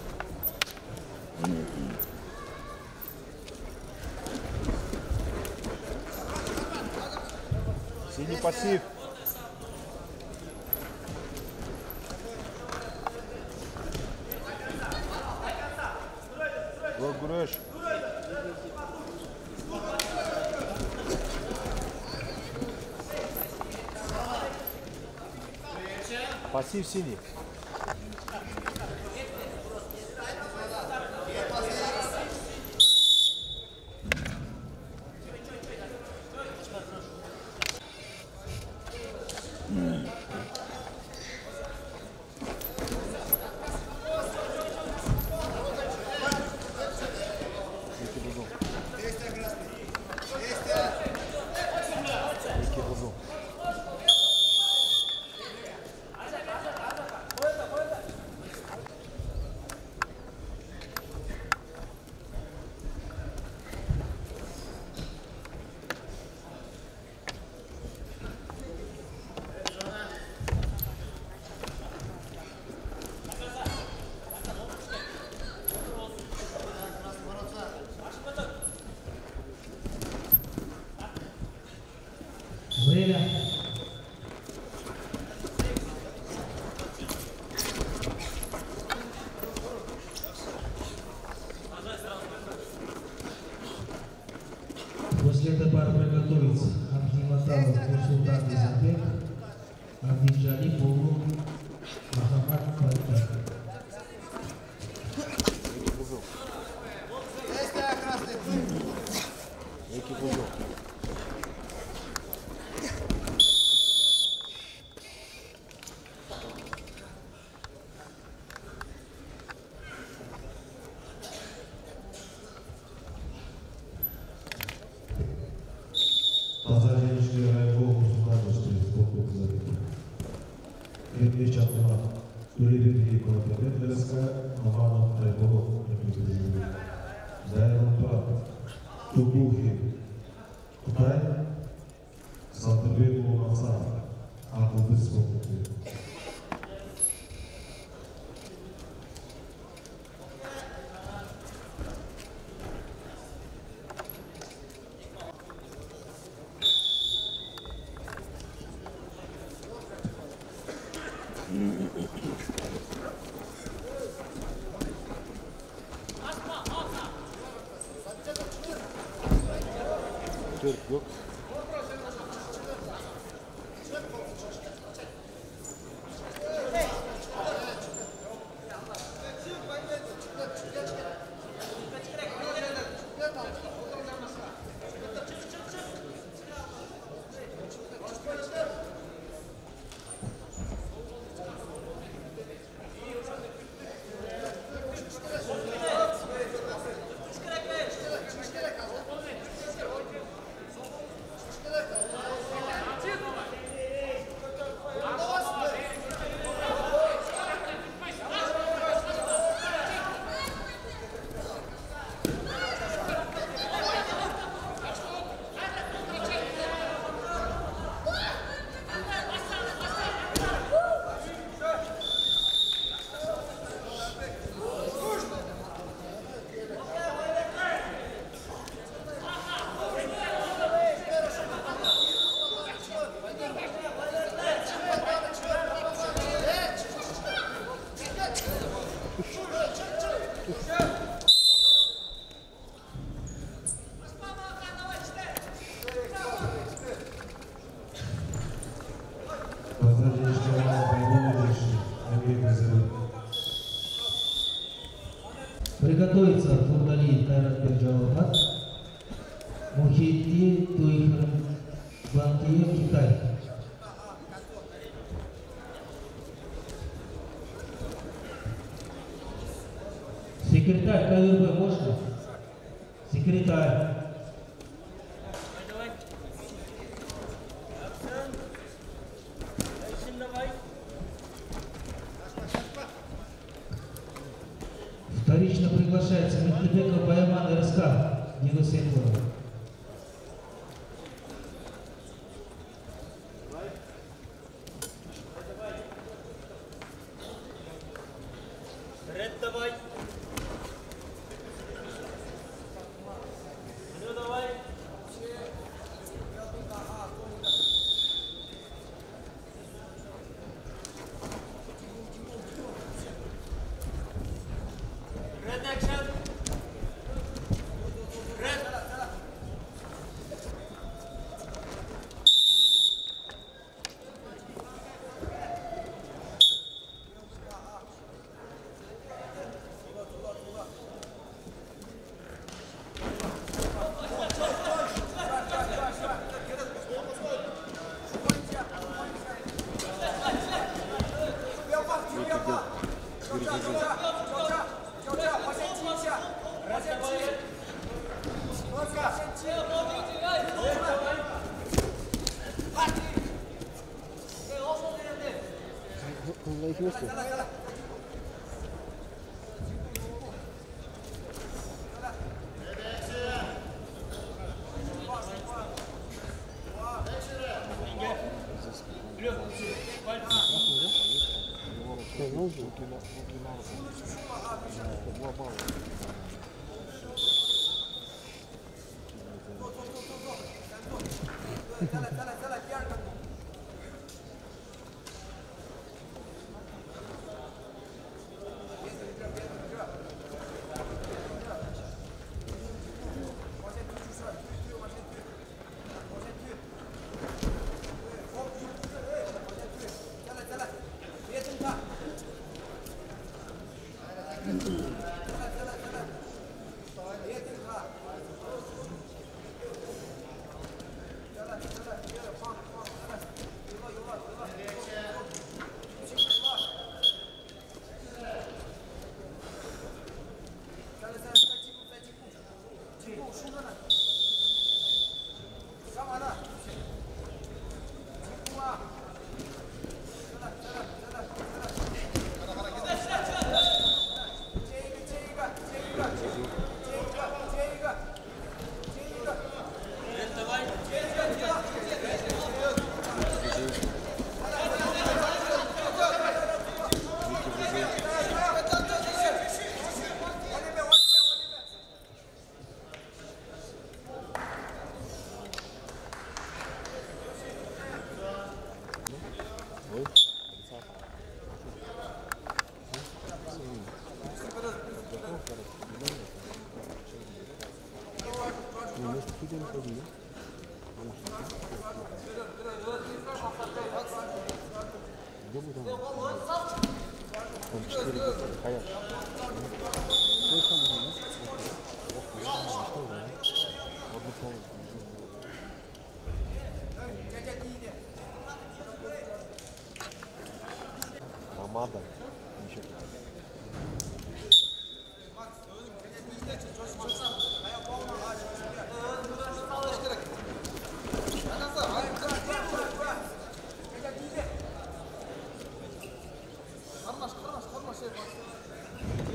B: Синий пассив. Гол Гуреш. Пассив синий.
A: Время. После этой пары приготовиться Абдиматалов Нурсултан Низамбек, Абдиджали Булу Махамад Фатих.
C: Азаренчный райком государственный спорт забит. Эдвич Атума, Туридин Комитет ДСК, Маманов райком репрезентатив. Зайрон Турат, Тубухи, Кутай, Салтыбек Лумасан, Акылды спорт.
B: Türk yok.
A: Приготовиться Фурдали Кайрат Берджалабад, Мухидди Туихрам Бантиев, Китай. Секретарь, КВРБ можно? Секретарь. Вторично приглашается Мехтебеков Баяман РСК, Дима Сейфуров.
D: Ред давай. Ну давай. Red action. Red.
B: Помада.
H: Karmaş karmaş karmaş şey bak.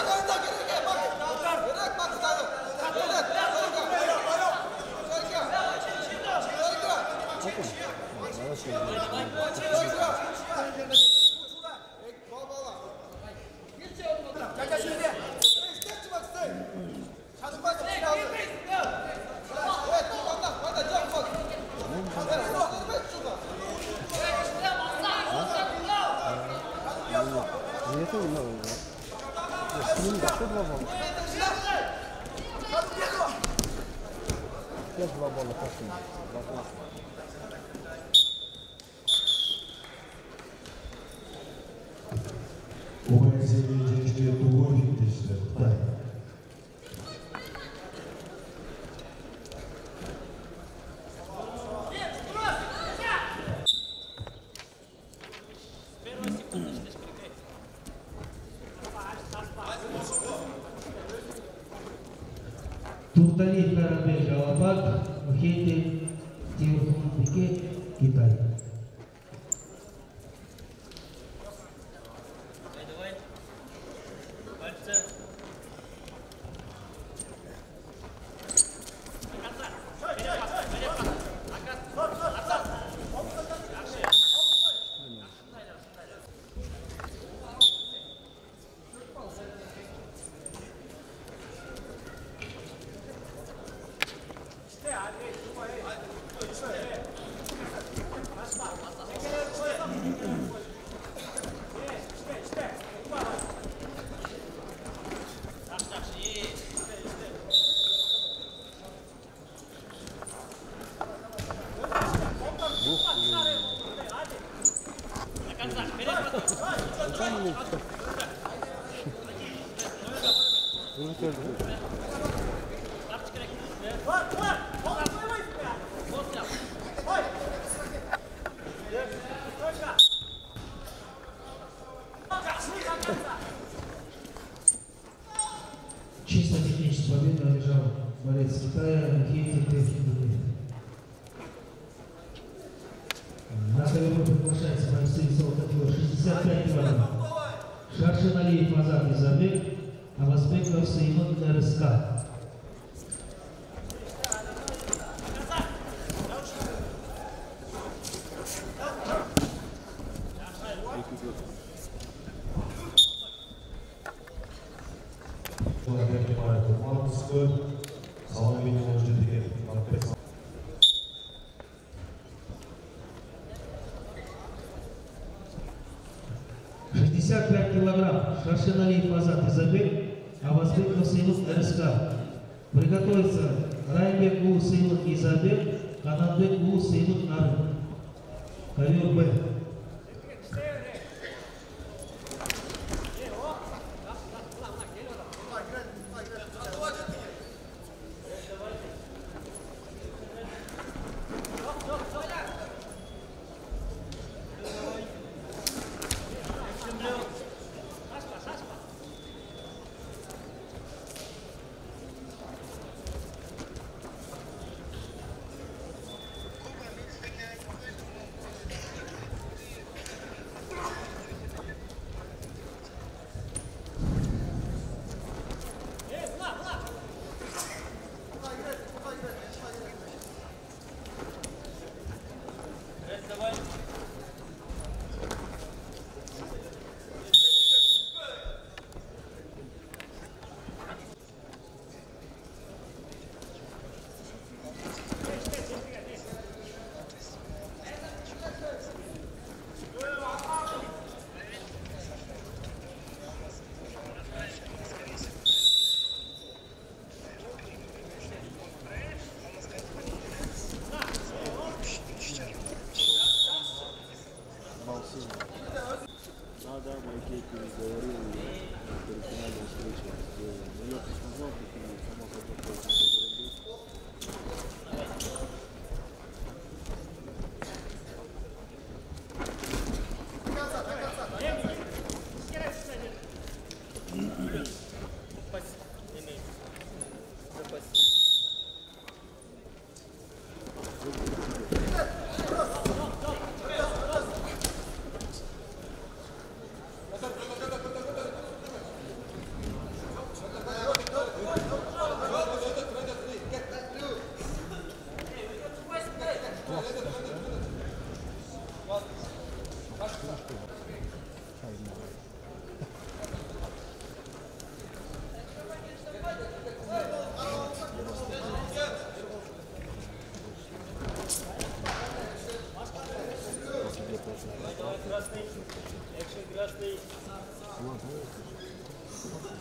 A: Турталин Карабель Галабак, Мхейте, Тиурфунпике, Китай. Чисто техническая победа одержал борец Китая Мхейте Тэфхидуне. На ковер приглашается борцы весового категории шестьдесят пять килограмм. Шаршин Алиев Азат Изабек, Авазбеков Саимон РСК. шестьдесят пять килограмм. Шаршин Алиев Азат Изабек, Авазбеков Саимон РСК. Приготовиться Райбек У Саимон Изабек, Канадбек У Саимон Ар. Ковер Б.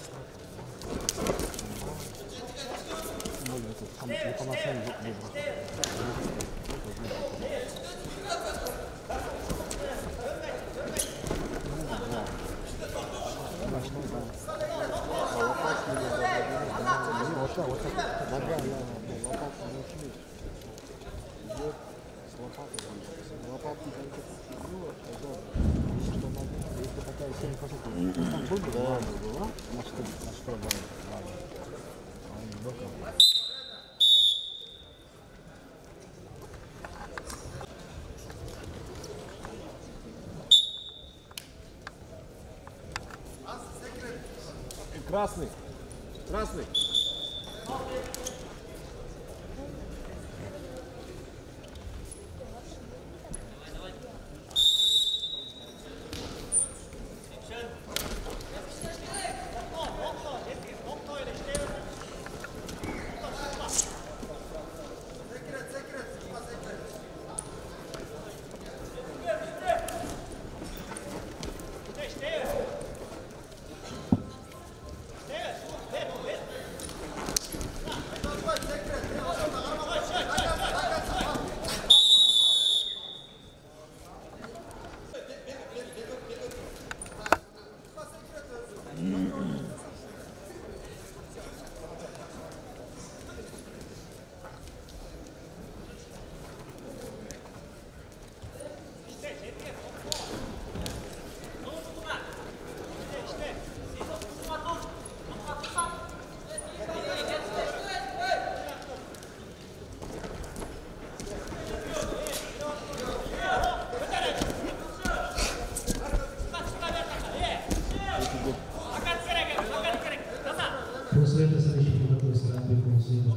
B: Красный. Красный.
A: После этого следующий приготовился на бегу своего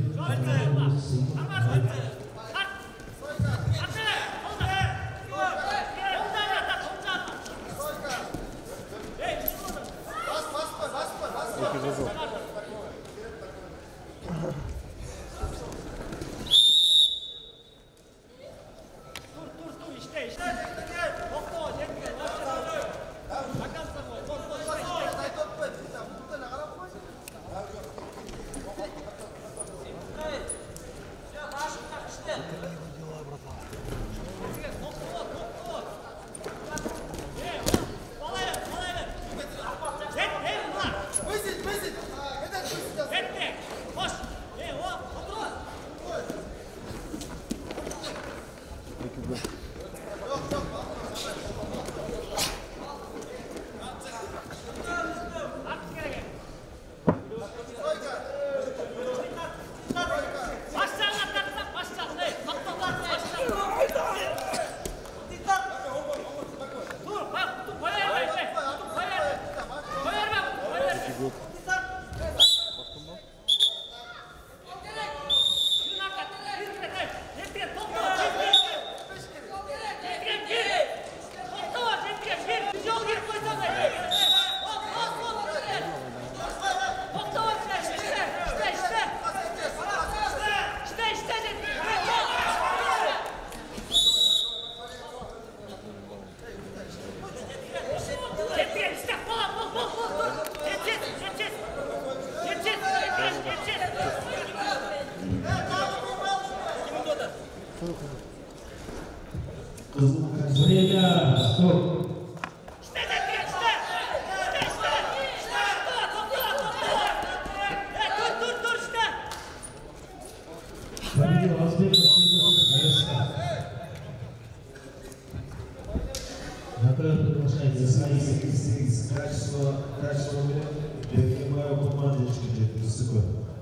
A: Время, стоп. Победил Азбек РСК. На КР приглашается Саис.
C: Качество, качество принимаю командочку где-то высоко.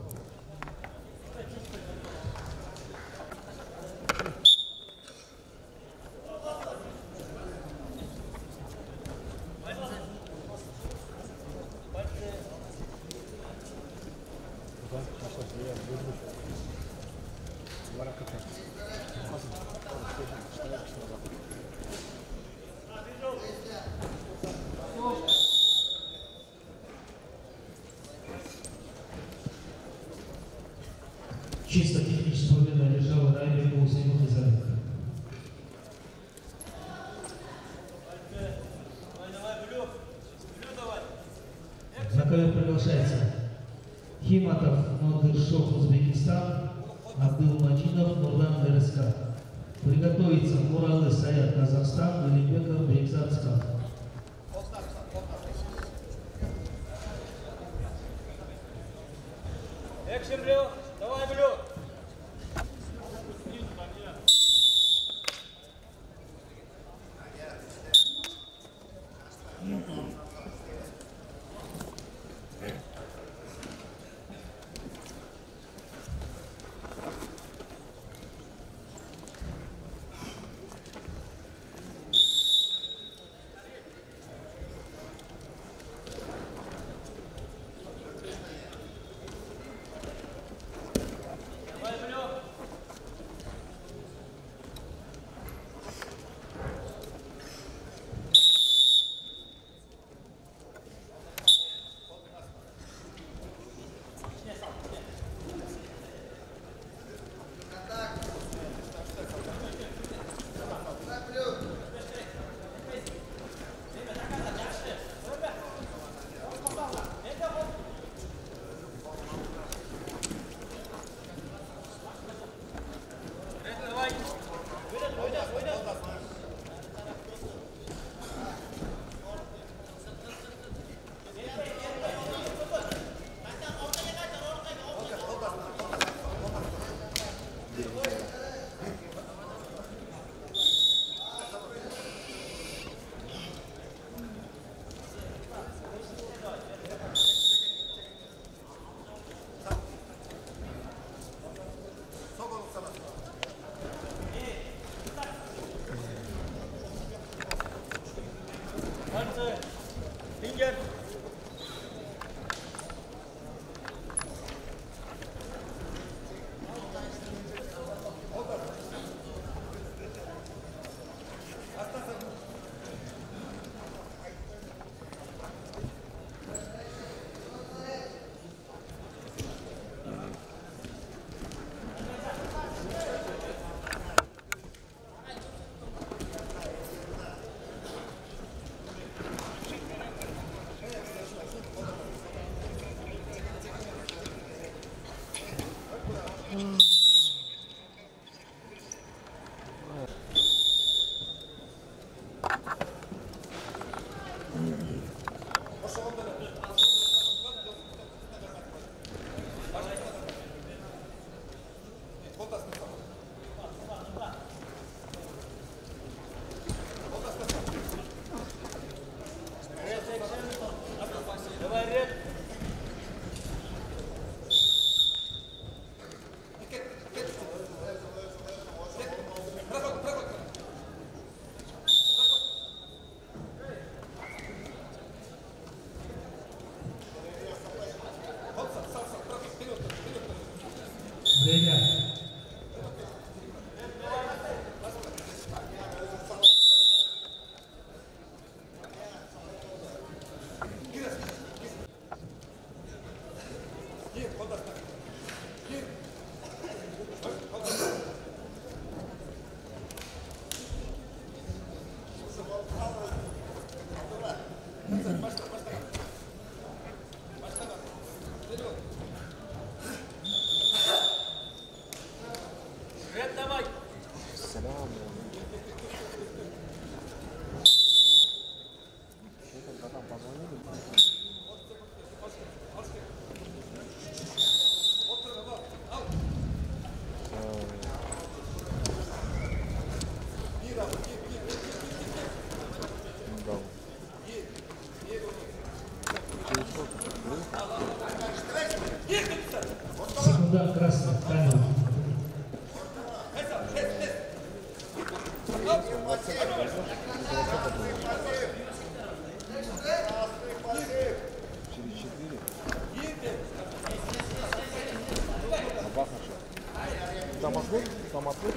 A: Чисто техническая победа лежала Райбеку Усейну Хизаренко. На ковер приглашается Химатов, Нодыршов, Узбекистан, Абдулмаджинов, Нурлан, РСК. Приготовиться Муралы, Саят, Казахстан, Галимбеков, Бекзат, СКАФ.
D: Экшен, Блю! Давай, Блю! Finger. Давай, Ред.
A: Время.
D: Ред, давай.
A: Секунда, красный, камера.
B: Через четыре. Бахнешь. Там ответ, там ответ.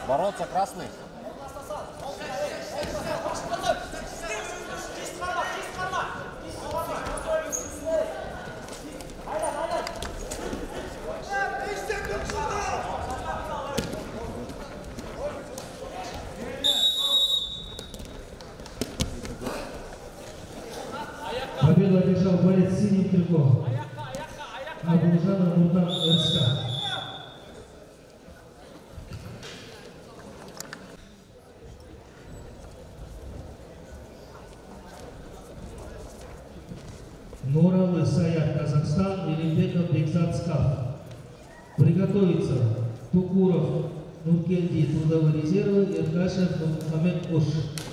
B: Бороться, красный.
A: Победу одержал боец синим триком. Абулжанов Нурдан РСК. Нуравы Саят, Казахстан, Илимбеков Бекзат СКАФ. Приготовиться. Тукуров Нуркельди, трудовые резервы, Иркашев Мухаммед Ош.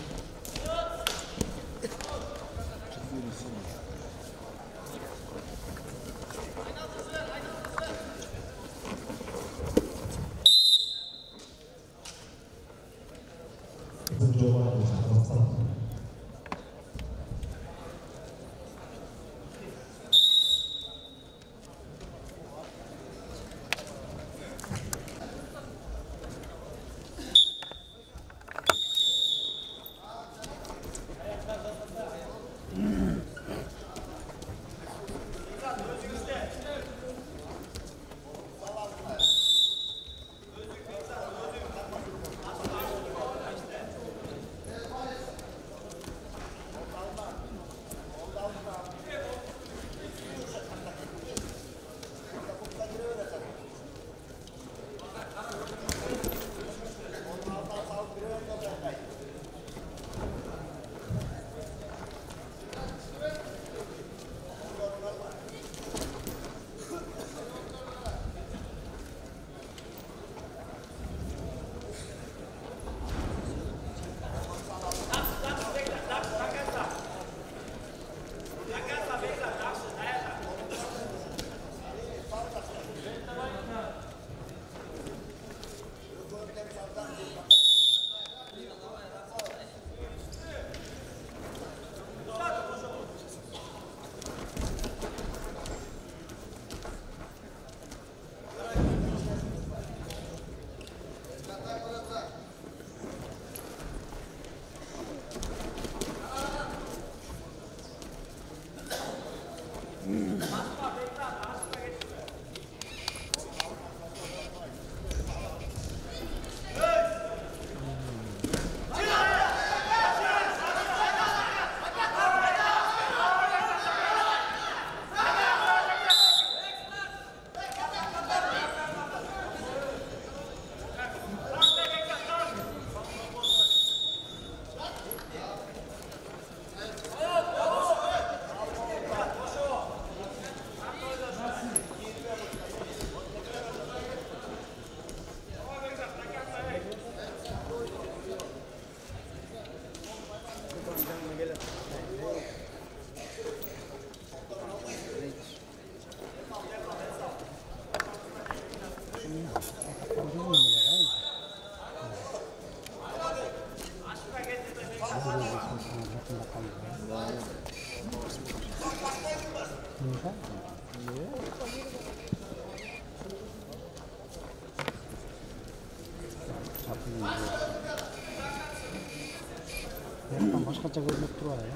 H: 약간 맛있게 못 들어와요.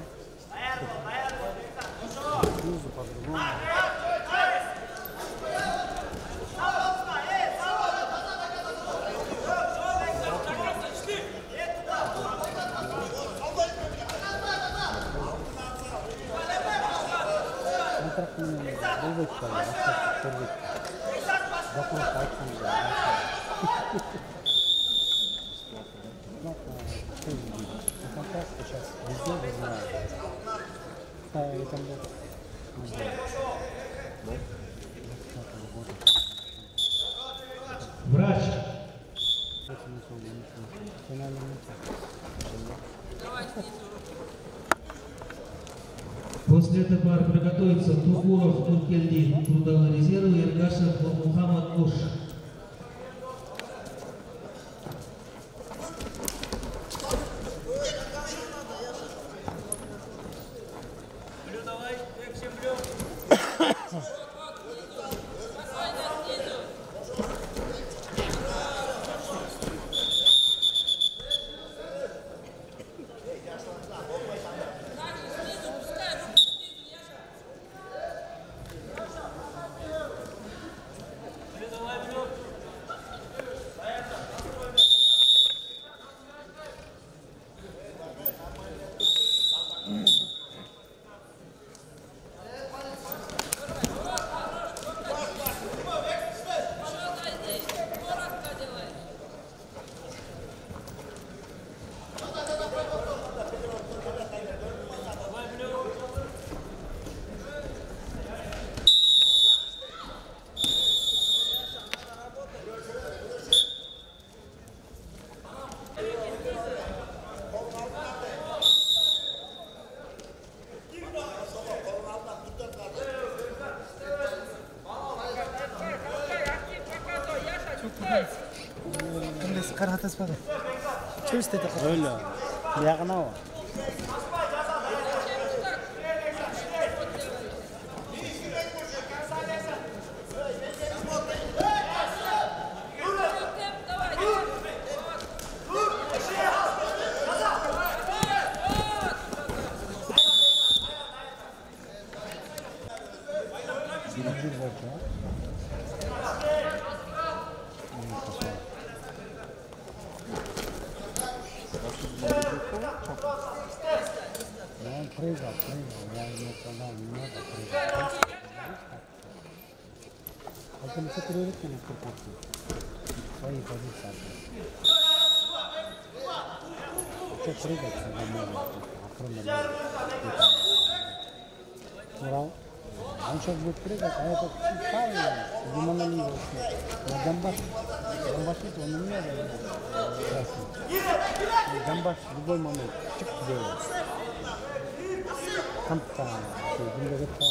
H: 분수 받으고. контракт는 놀고 있다. 약간 놀고 있다. 옆으로 가입하는 거야. Сейчас везде вызывают. Да, это было.
A: Врач. После этого пар приготовится Тухуров Туркельдин, трудовые резервы, Иргашев Мухаммад Ош.
H: Kımdaysa karhatas bana. Çok istedi. Öyle. Yağına o. Потом все приоритеты на корпусе. Свои позиции. Все прыгать сюда можно. Охрана. Урал. Он сейчас будет прыгать, а этот правильно, демонолизм. На Донбасс. Донбасс он не надо. Донбасс в любой момент. Чик делает. Там-там. Где-то там.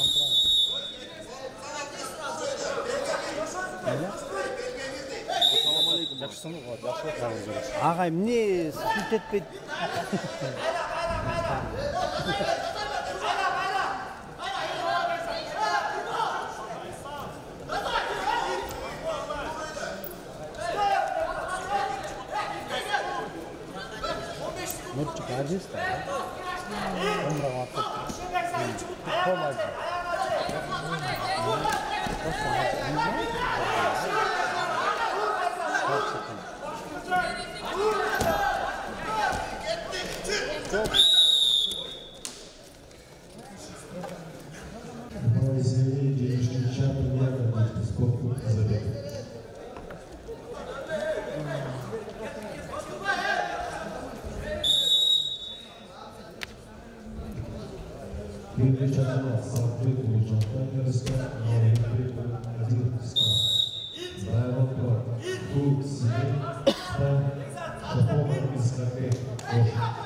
H: Ағай, мне сүт етпейді. Нұрчық әжесті, өмірі атып. Қол әжі.
C: Мое заявление денежный чат явно сколько забит. Первый чат у нас открытый уже Тайгерска, но открытый один склад. Брайан Клад, тут сидит, там Шапова из кафе Коша.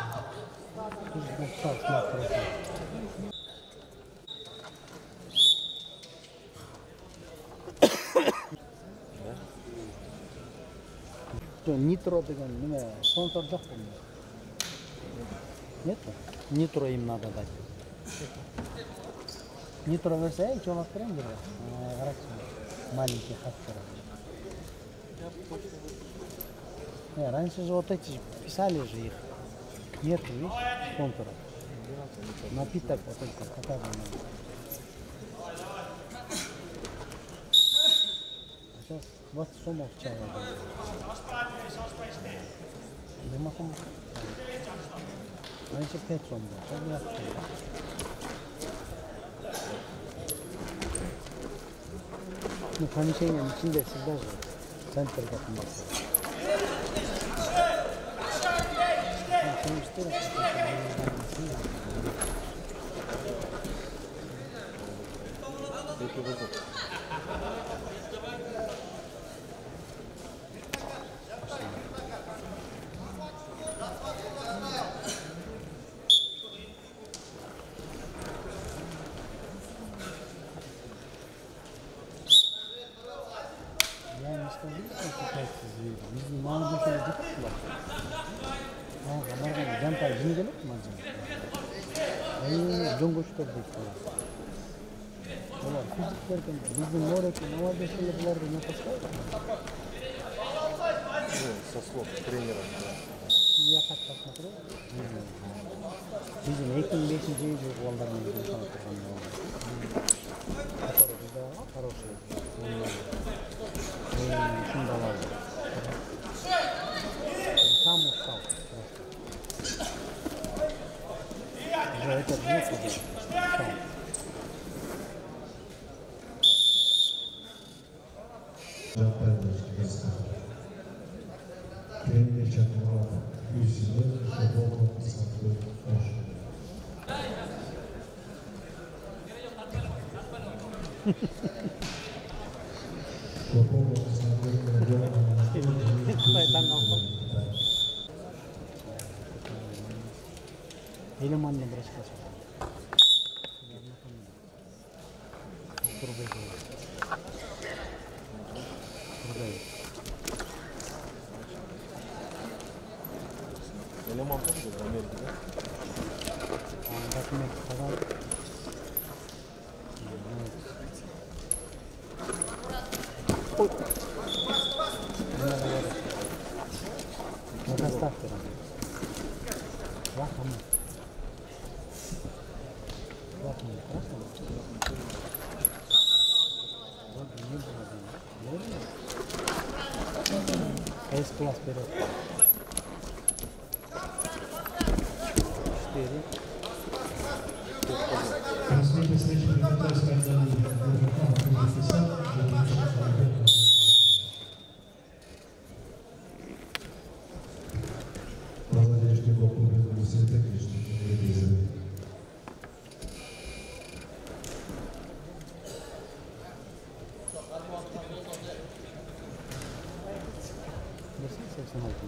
H: Нитро деген неме спонсор жоқ қой. Нет? Нитро им надо дать. Нитро берсе, ей, что у нас тренер? Маленький хаттер. Не, раньше же вот эти писали же их. Нет, видишь, спонсоров. Напиток вот этот, какая бы сейчас двадцать сомов чая. Не могу. Раньше пять сом было, сейчас двадцать сом. Ну, помещение içinde всегда же центр yapılması. Bizim oradaki молодежьлерді не поставили?
B: Со слов тренера.
H: Я так посмотрел. Bizim екі мың бесінші жылғы балдармен жұмысына тұрған балдар. Который бізде хороший. Үшін балалар. Сам устал. Уже этот нет устал.
C: Тренер Чатмурата, плюс сезон, Шабова, Санкт-Петербург, Коша. Шабова, Санкт-Петербург,
H: Елеманны бросқа шығады. Тұрдай. Тұрдай.
B: Yaman tabii de Amerika'da.
H: Anlatmak kadar. Oy. Burada start verin. Bak ama. Bak ama. Bak ama. S class pero четыре.
A: Последняя встреча приготовилась
C: Базаречный блок университета, конечно, ревизия.
H: seksen altı.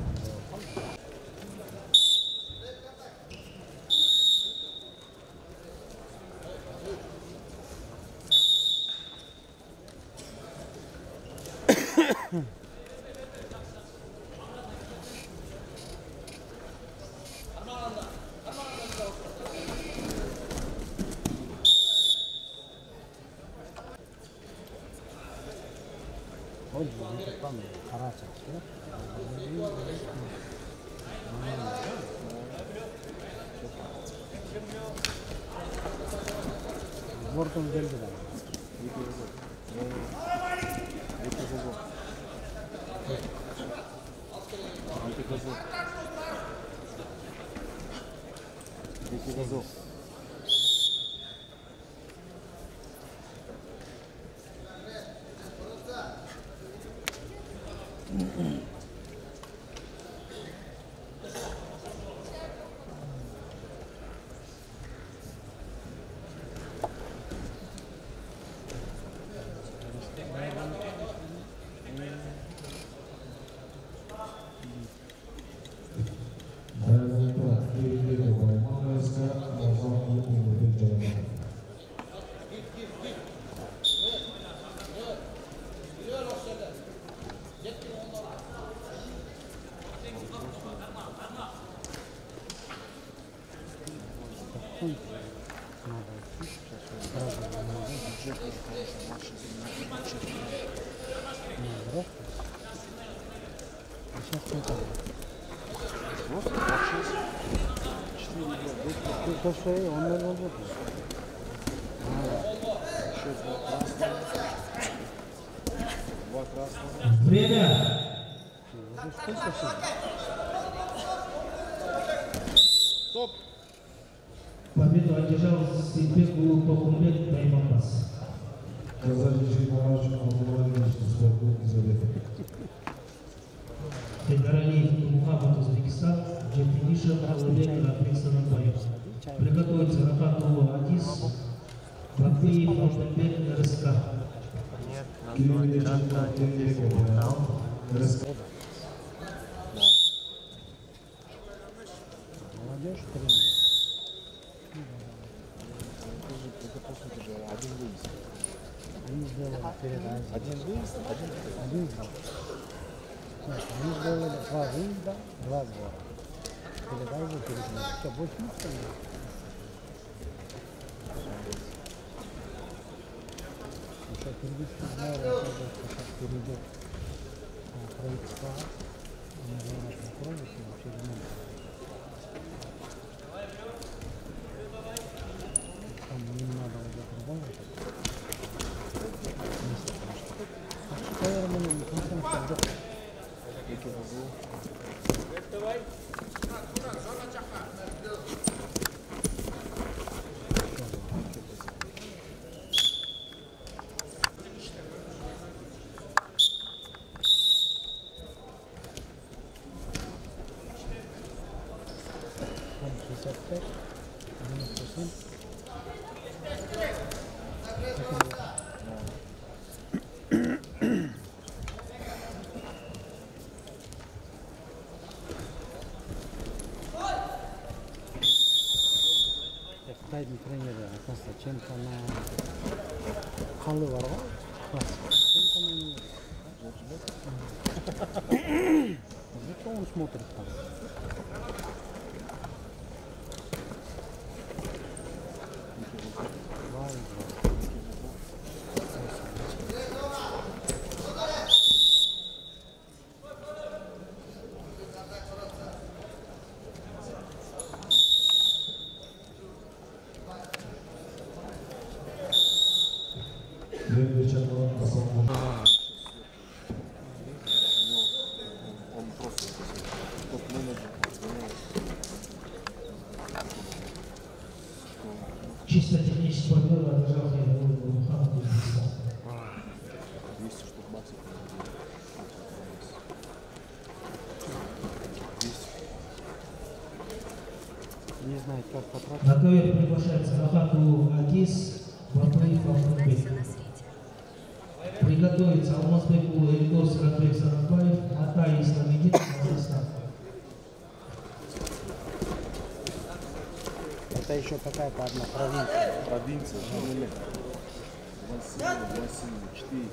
H: Hoje a gente come caracha aqui. Morton geldi lan. То, что он не работает.
A: Время!
B: Стоп!
A: Победу одержал Симпек Улугбек Таймамбас.
C: Базаречный бараж Абдулаевич спортклуб Елизавета.
A: Федоралиев Мухаммад, Узбекистан, Джетинишев Алабек Африксан Анбаев. Приготовиться Рафат Улу Адис, Бакбиев Алтенбек РСК.
C: Кирилл Чанта, РСК.
H: Молодежь, три.
B: Один выезд.
H: Они сделали передачу.
B: Один выезд, один
H: Один сбор. Нет, они сделали два выезда, два сбора. Передачу, передачу. Все, больше ничего нет. Еще перевести знаю, сейчас перейдет правительство. Они говорят, накроют его через месяц. Там не надо уже продолжить. Наверное, мы не конкретно когда.
D: Давай.
H: шестьдесят пять, девяносто семь. Қытайдың тренері оказывается чемпионы қалы бар ғой чемпионы зачем он смотрит там
A: шпагера одержал Хайдаулова Мухаммада Узбекистана.
B: двести штук баксов.
H: Не знаю, как потратить.
A: На ковер приглашается Рахату Адис, Батуев Алмазбек. Приготовиться Алмазбеку Эльдос Ратбек Саратбаев, Атай Исламидин, Казахстан.
H: Это еще какая-то одна провинция.
B: Провинция, Жамиле. Два сына, два сына, четыре.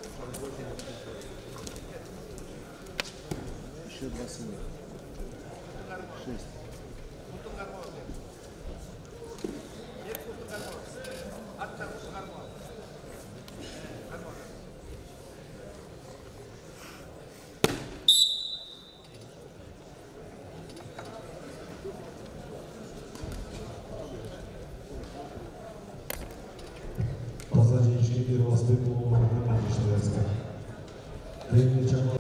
B: Еще два сына. Шесть.
C: Позади первого стыку Романичный РСК. Древний Чамал.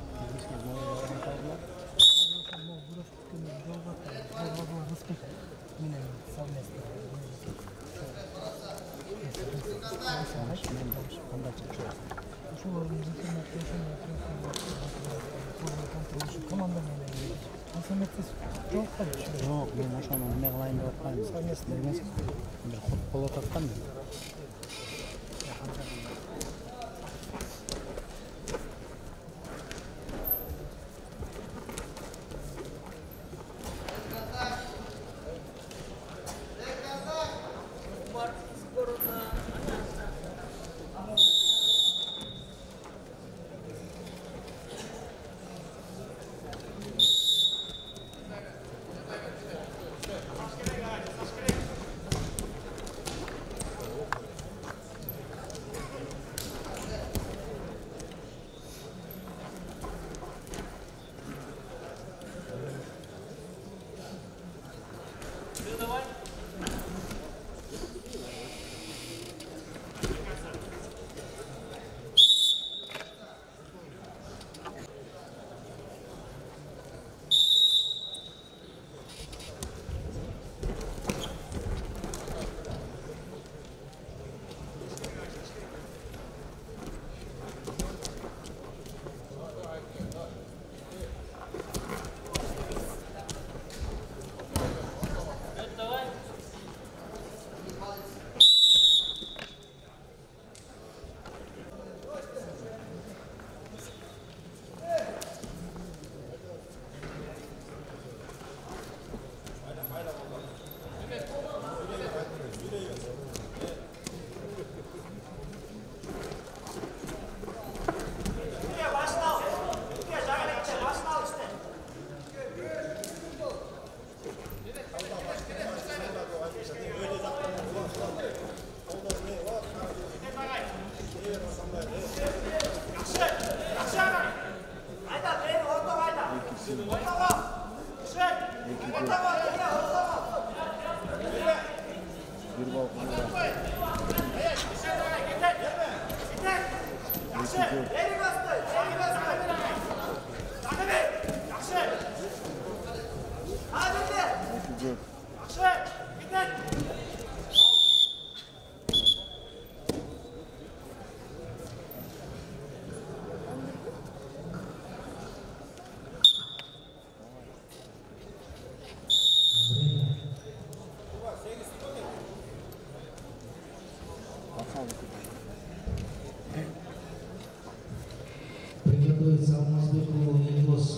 H: Жоқ, мен ашаны не қылайын деп жатқаным. Совместно емес. Бір құт болып жатқан.
A: Приготовиться Алмазбеку Эльдос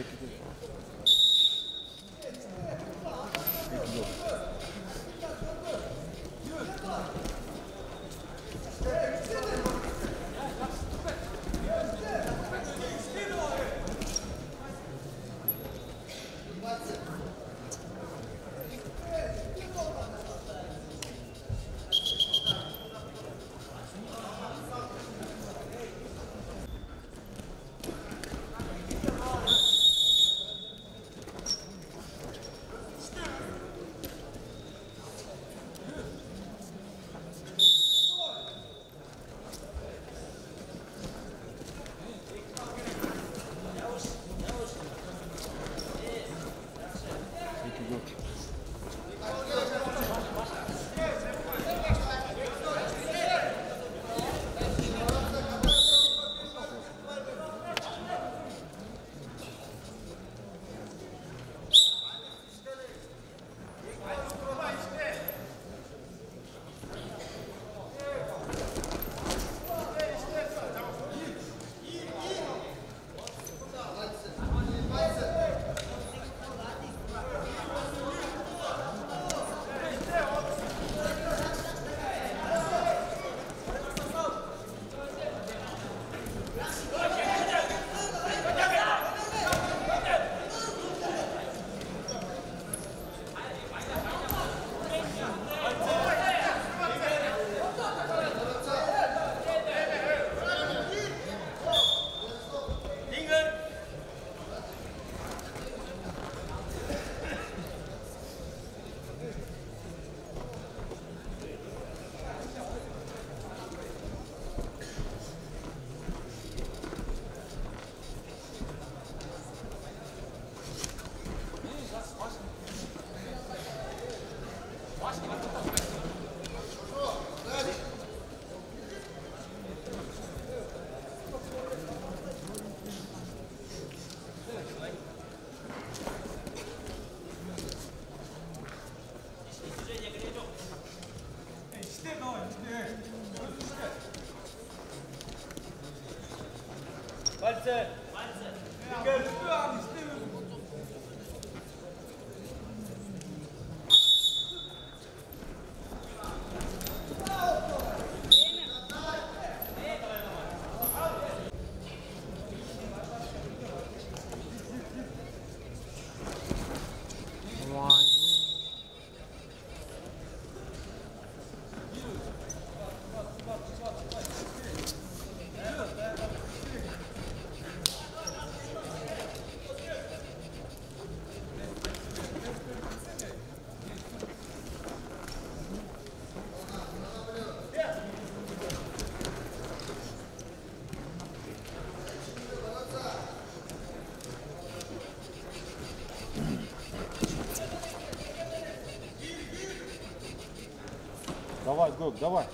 D: Пальцы! Пальцы!
B: Давай, Гог, давай.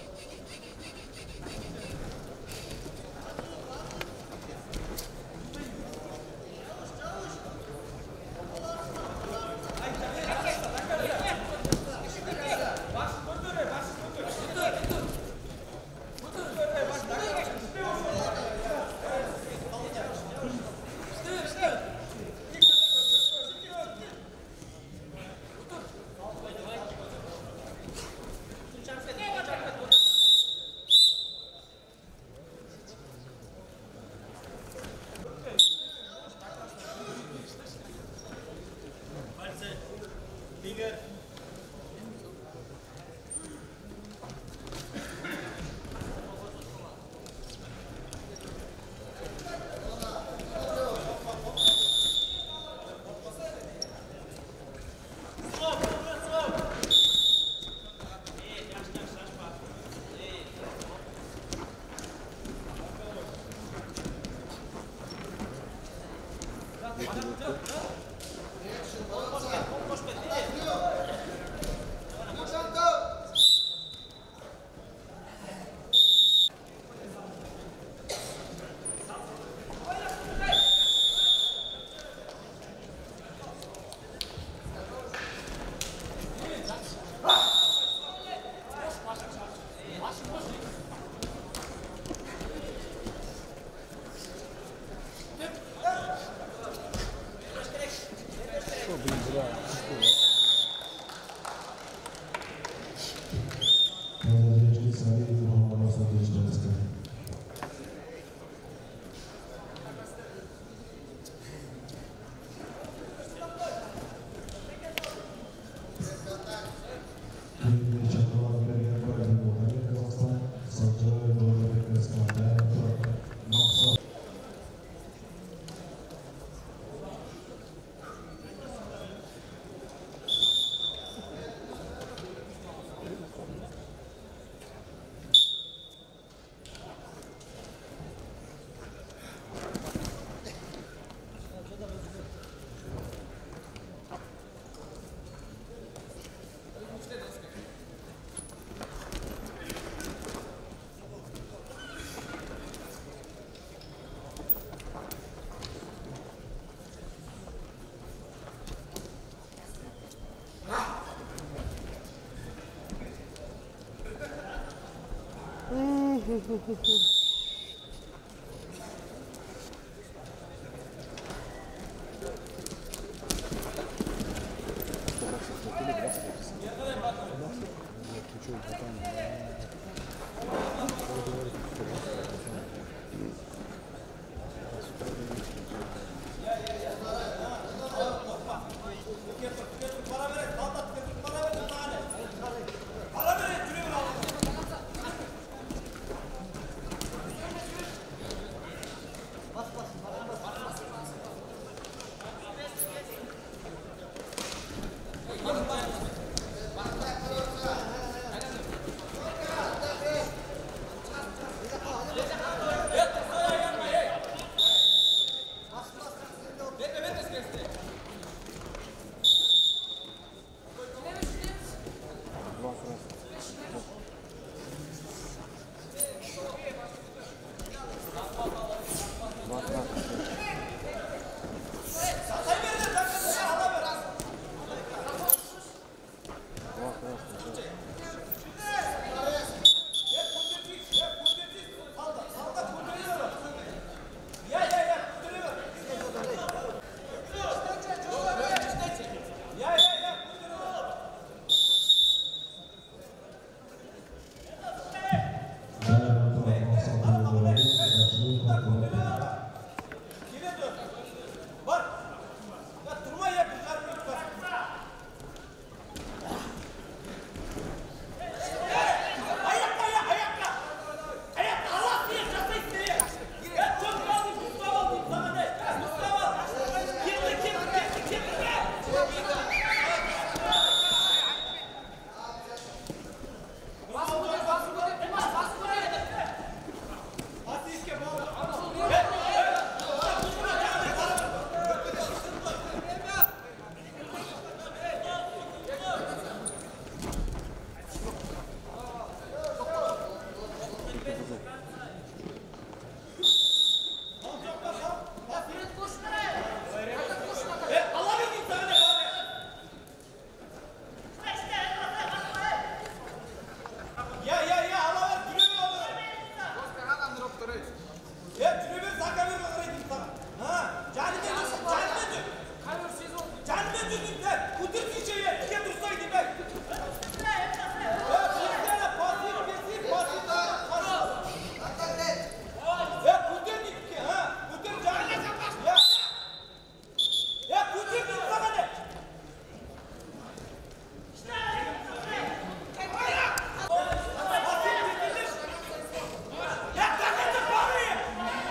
C: Надежды Савельев Мамонов Садочневская.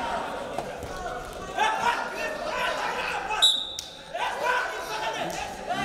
E: Yeah!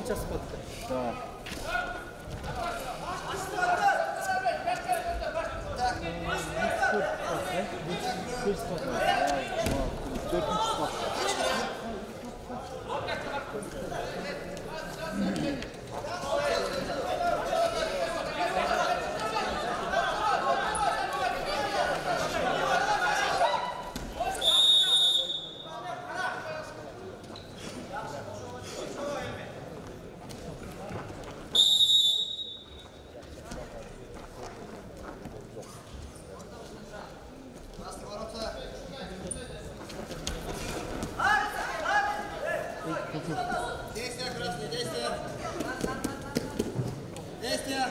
F: Конча спотка.
B: Да.
F: Bir spot var.
B: Dördüncü spot.
E: Действия, красный, действия! Действия!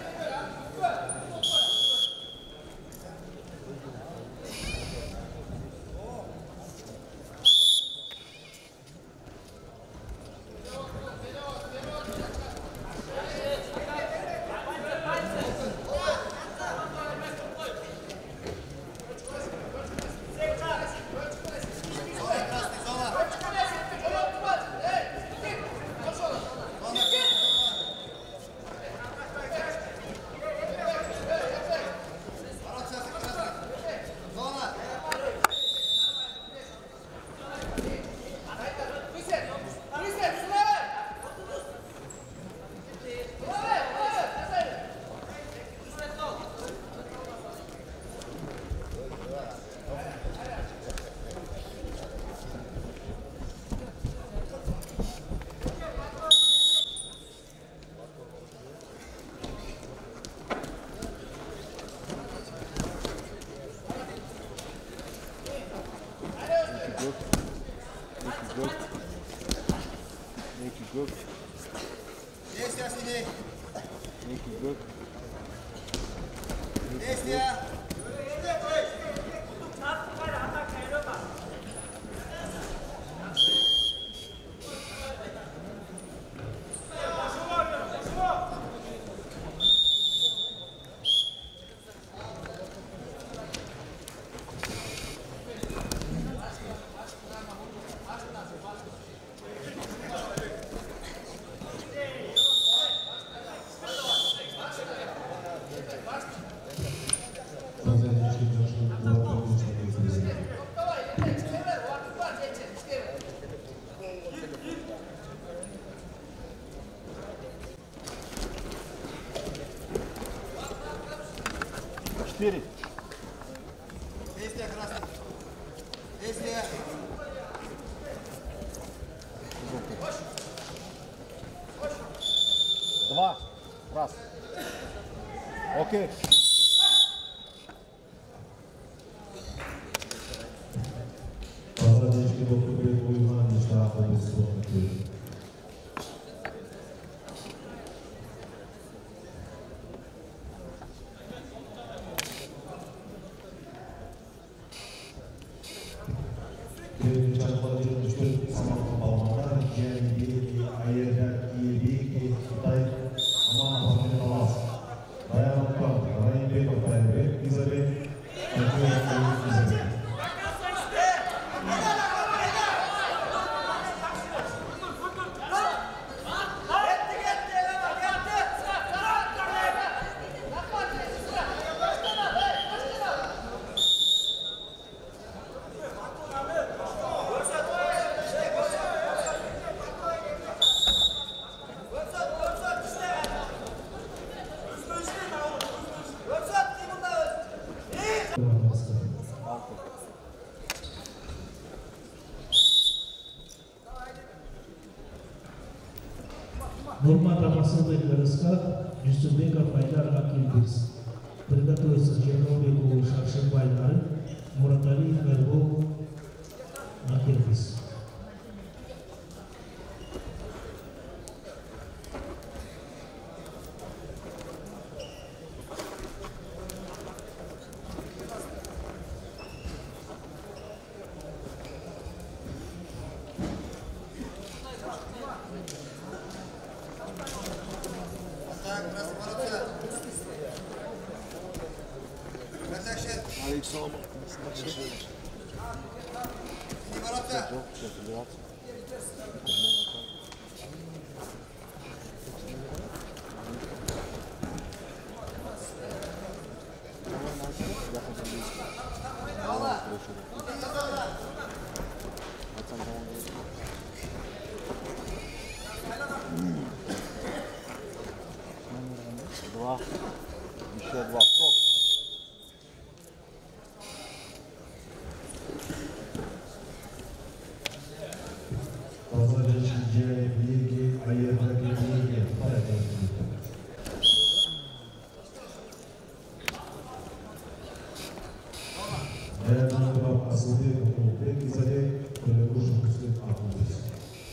E: Действия, сиди! Действия!
B: Четыре.
E: Действия, красный! Действия!
B: Два. Раз. Окей.
C: Позаднички доктор Уйман, штраф обесценный.
A: Нурматов Раскат, Юсубеков Айдар Акильбис. Приготовиться Черновику Шаршибай Нары, Мураталиев Эрбол Акильбис.
B: Александр.
E: Не ворота!
B: Два. Еще два. Стоп.
C: Позавчера Лиги Аербаки Лиги. Değerli Murat Asıldı Okul Pek İzade Telekoşun Müslüm Akıllısı.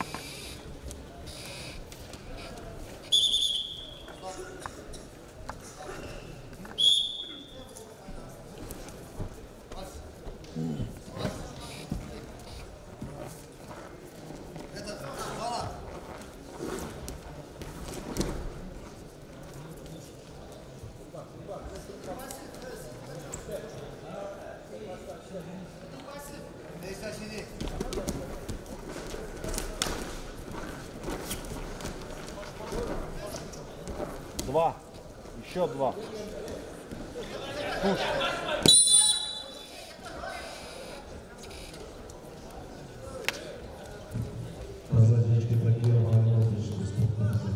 B: Два. Еще два. Пуш.
C: Позавчера Багирова Александр Спортивный.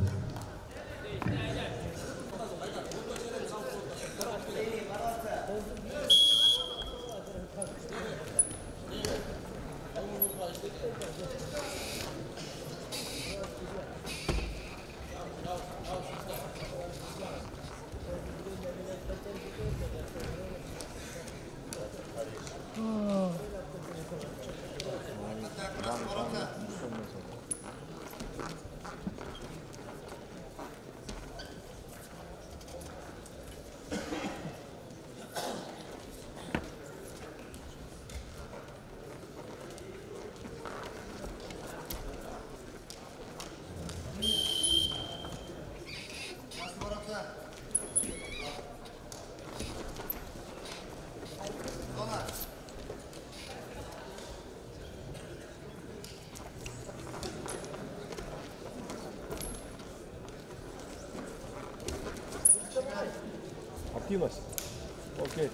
B: Активность. Окей.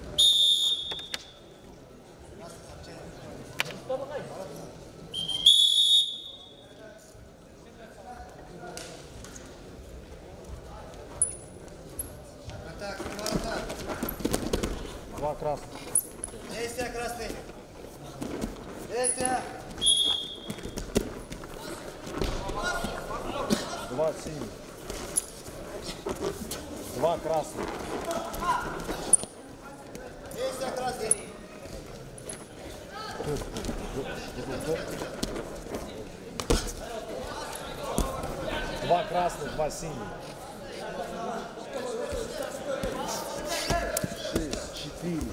B: Два красных.
E: Действия красный. Действия.
B: Два синих. Два красных.
E: Действия красный.
B: Два красных, два синих. Шесть, четыре.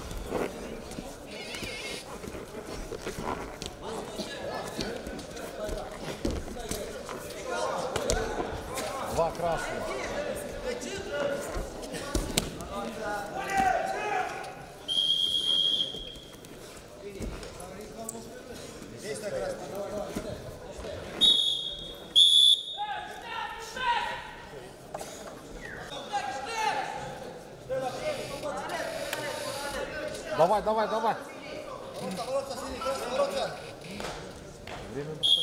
B: Два красных. Давай, давай, давай. Время достаточно.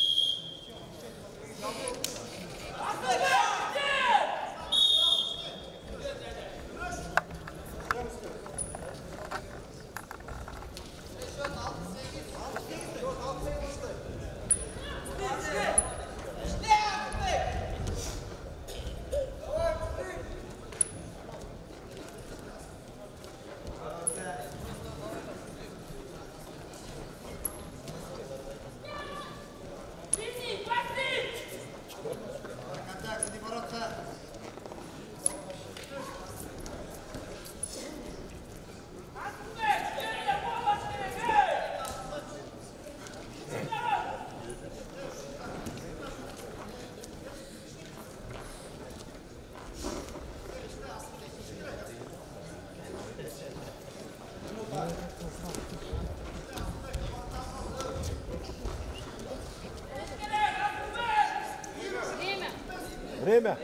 B: Время.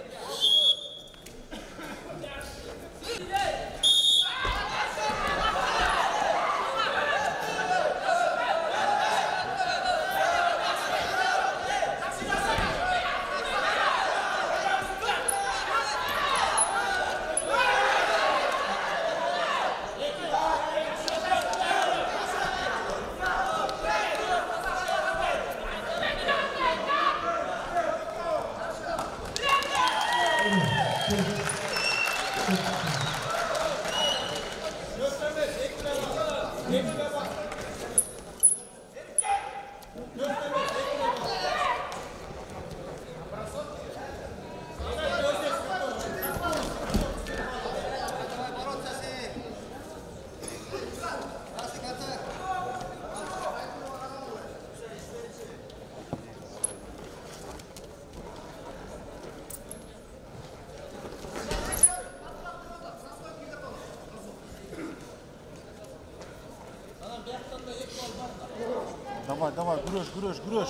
B: давай, давай, грыш, грыш, грыш.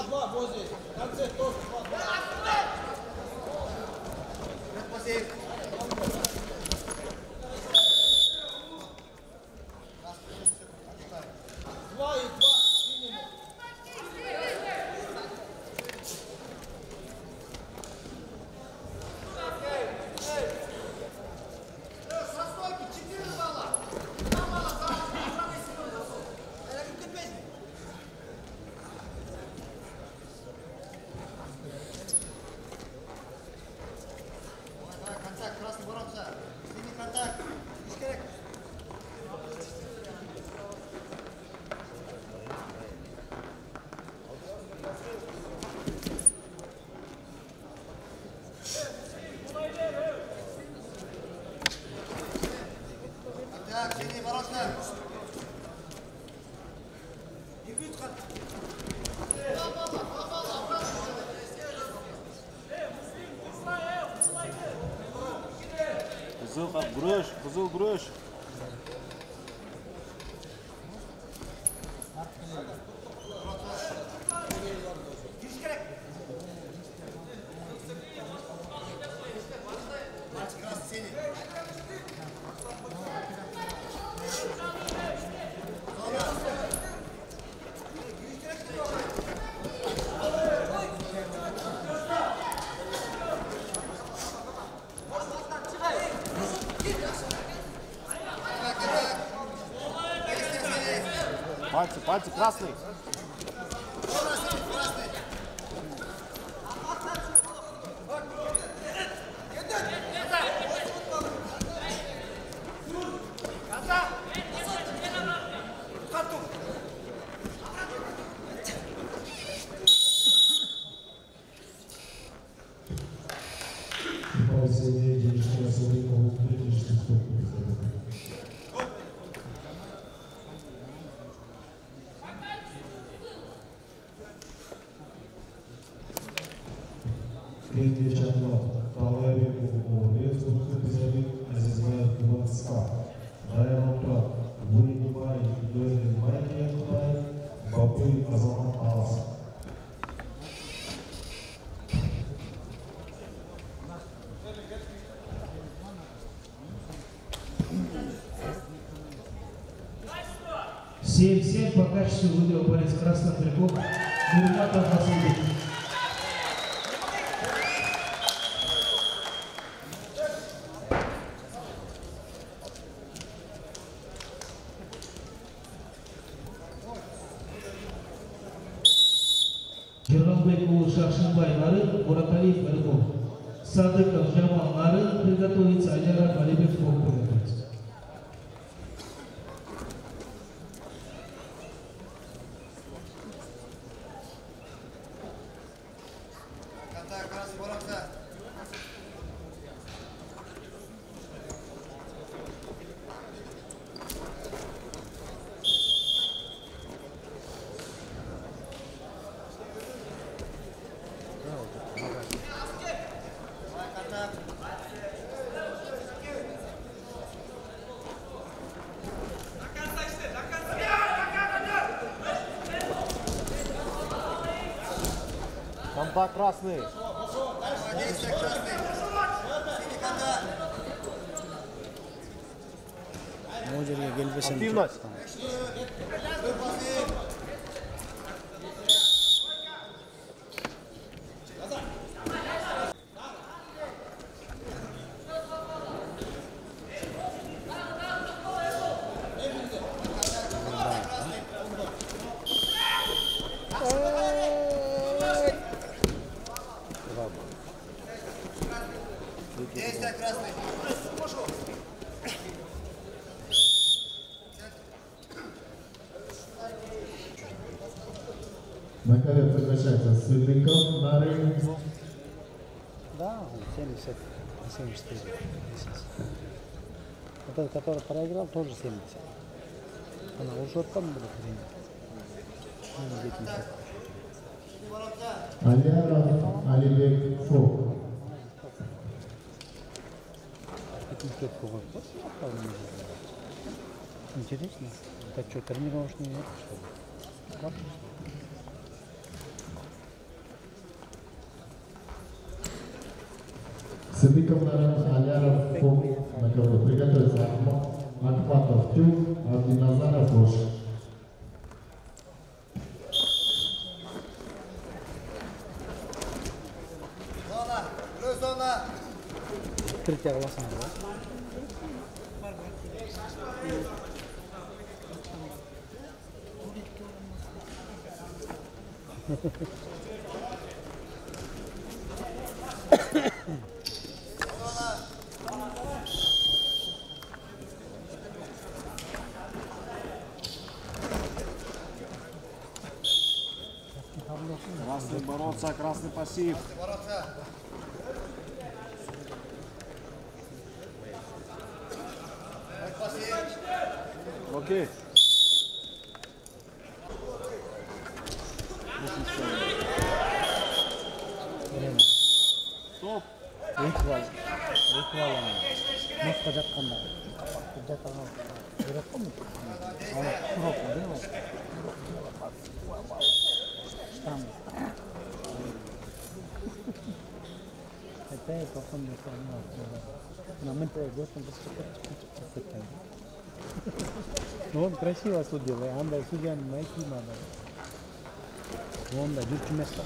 B: Kızıl kap, güreş, kızıl güreş. Пальцы, пальцы, красный.
C: Третий чемпионат. Талари Кубовец, Кубовец, Азизмаев Кубанска. Районка. Вынемай, Вынемай, Вынемай, Бабы Азамат Алас.
A: семь-семь по качеству выиграл борец красных триков Нурматов Василий. Жирганбеков Шахшинбай Нарын, Мураталиев Алимов. Садыков Жамал Нарын приготовится, Аляра Алибеков приготовится.
B: Контакт красный. Активность.
G: На ковер приглашается Сытников, Нарын.
H: Да, семьдесят, семьдесят три. Вот этот, который проиграл, тоже семьдесят. Она уже там будет принять.
G: Аляра Алибек Фок.
H: Интересно. Это что, тренировочный нет, что ли?
G: Сыдыков Нарин, Аляров Фок на ковре. Приготовиться. Акпатов Тюк, Абдиназаров Бош.
H: Открытие голоса, да?
B: Красный бороться, красный пассив. Окей. Стоп.
H: Выхвал. Выхвал. Мы входят в комнату. Где-то она берет комнату. Она широко делает. Штангу. Это я потом не понял. На ментре гостем поступать. Ну он красиво судил, а он да судья найти надо. Он да дюрки место.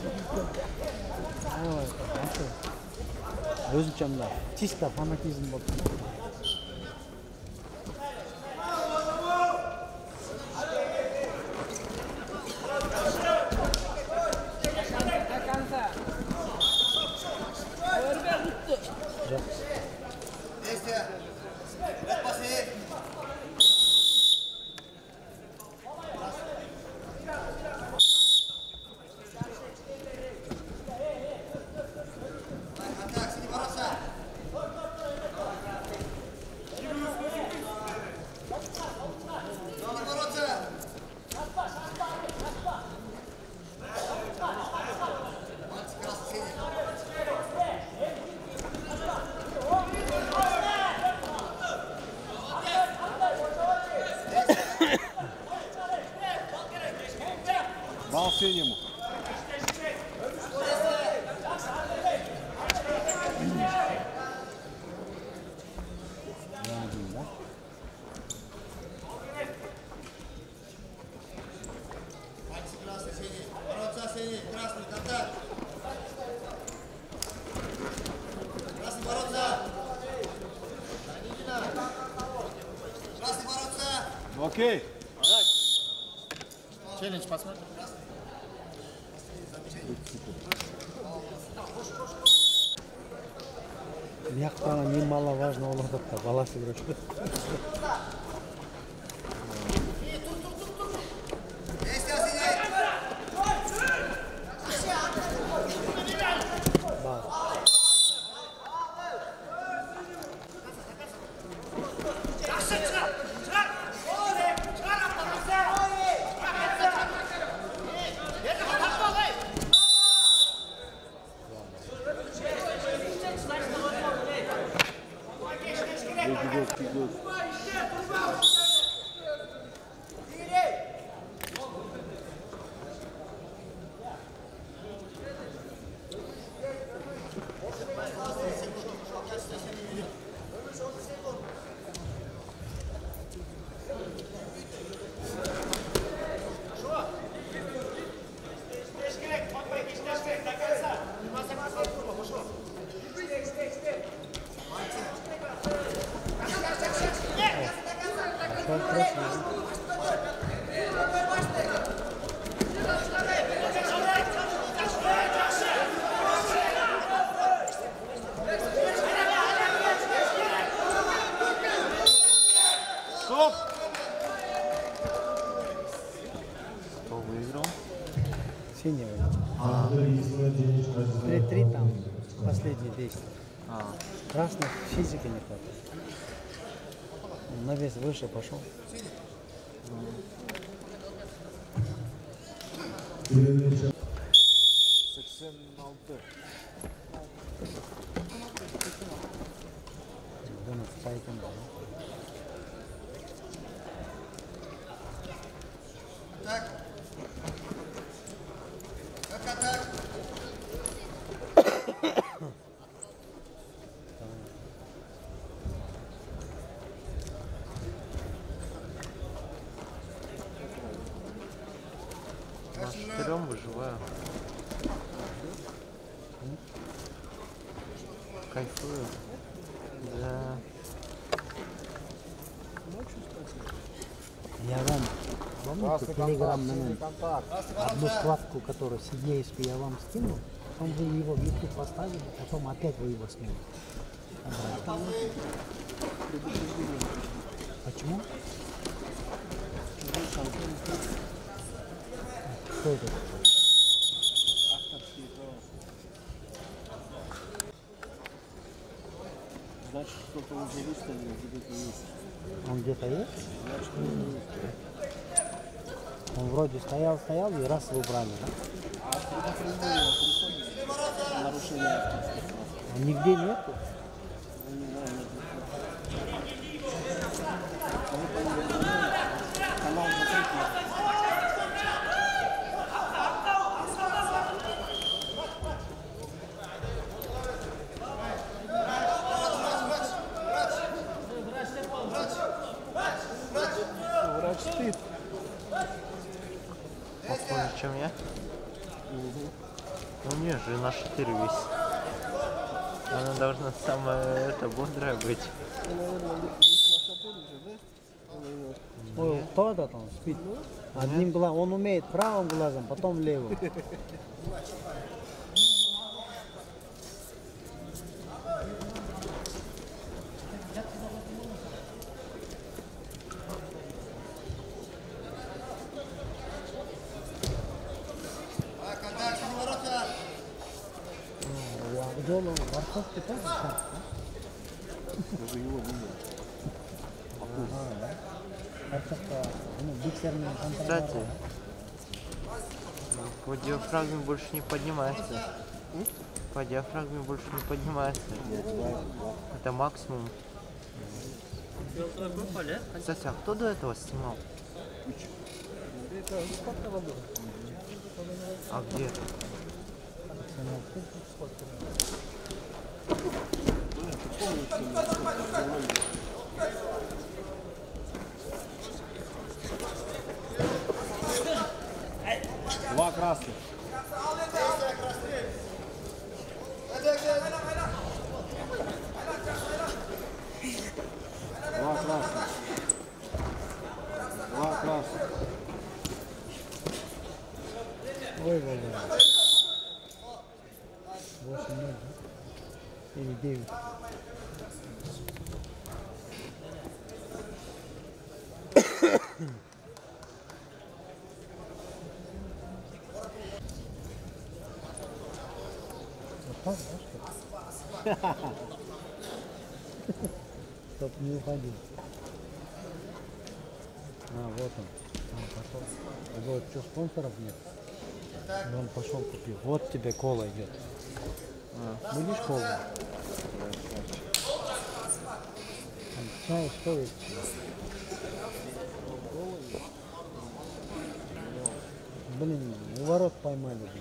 H: Özümçemler. Çista fanatizm oldu.
B: Бал синему. Окей.
G: Челлендж посмотрим.
H: Мягко немаловажно уловка, балас игрок.
B: Стоп!
F: Кто выиграл?
H: Синего.
C: А,
H: три-три там последние действия.
F: А,
H: Красных физики не хватает. На вес выше пошел.
B: seksen altı.
H: Bunu saydım da.
E: Так. Как атак?
I: Живая. Кайфую. Да.
H: Я вам, помните, телеграм момент, одну складку, которую сидейскую я вам скинул, потом вы его в YouTube поставили, потом опять вы его сняли. Почему? Что это?
B: Значит, кто-то уже выставил, где-то есть.
H: Он где-то есть? Он вроде стоял, стоял и раз вы убрали, да?
B: Нарушение.
H: Он нигде нету?
B: Канал закрытый. Врач спит.
I: Похуже, чем я?
B: Угу.
I: У нее же на четыре весит. Она должна самая это, бодрая быть.
B: Ты, наверное, лишь на сапоре же, да?
H: Ой, кто этот он спит? Одним глазом, он умеет правым глазом, потом левым. Где он? Варшавский тоже так?
B: Даже его не было.
H: Ага, да? Варшавка, ну, биксерный контролер.
I: Кстати, по диафрагме больше не поднимается. По диафрагме больше не поднимается. Это максимум. Кстати, а кто до этого снимал? А где?
B: Два красных. Два красных. Два красных.
H: Ой, ой, ой. Восемь ноль, да? Или девять. Вот так, да, что ли? Чтоб не уходил. А, вот он. Он пошел. Вот, что, спонсоров нет? И он пошел купил. Вот тебе кола идет. А. Будешь колу? Чай стоит. Блин, у ворот поймали. Блин.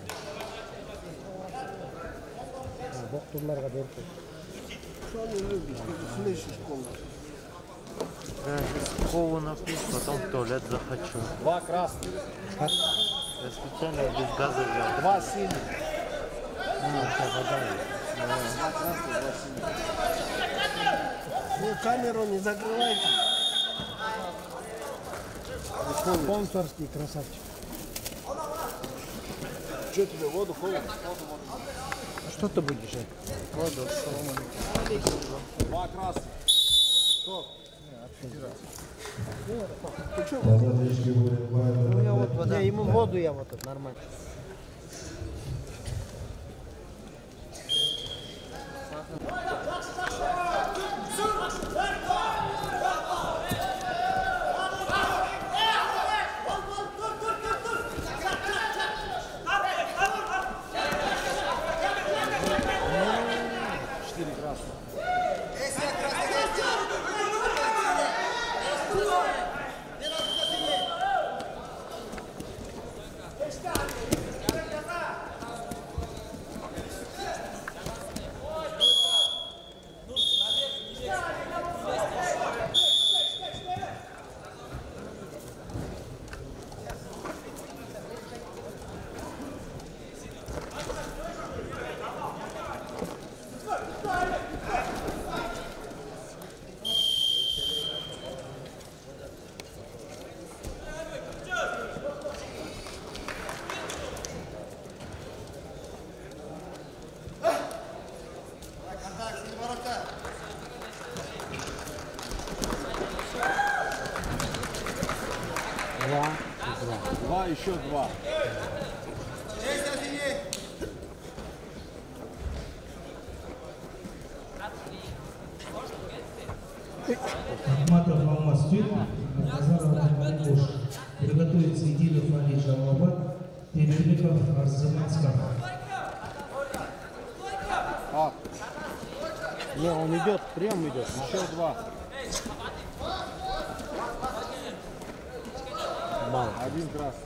H: А, доктурларга беріп қой.
B: Что они любят? Слышишь, колу?
I: Я сейчас колу напьюсь, потом в туалет захочу.
B: Два красных.
I: Я специально без газа взял.
B: Два синих.
H: А, все, вода есть.
B: Два красных, два синих. Вы камеру не закрывайте.
H: Спонсорский красавчик.
B: Что тебе, воду, колу?
H: Что ты будешь?
I: Воду,
B: Два красных. Стоп.
C: Позади будет
H: У меня вот вода. Я ему воду я вот тут нормально.
B: Четыре красных. два, еще два.
A: Ахматов Алмаз Тюк, Назаров Алимош. Приготовится Идилов Али Джалабад, Темирбеков Арзаман Скаф.
B: А,
H: Не, он идет, прям идет.
B: еще два.
H: Бал.
B: Один красный.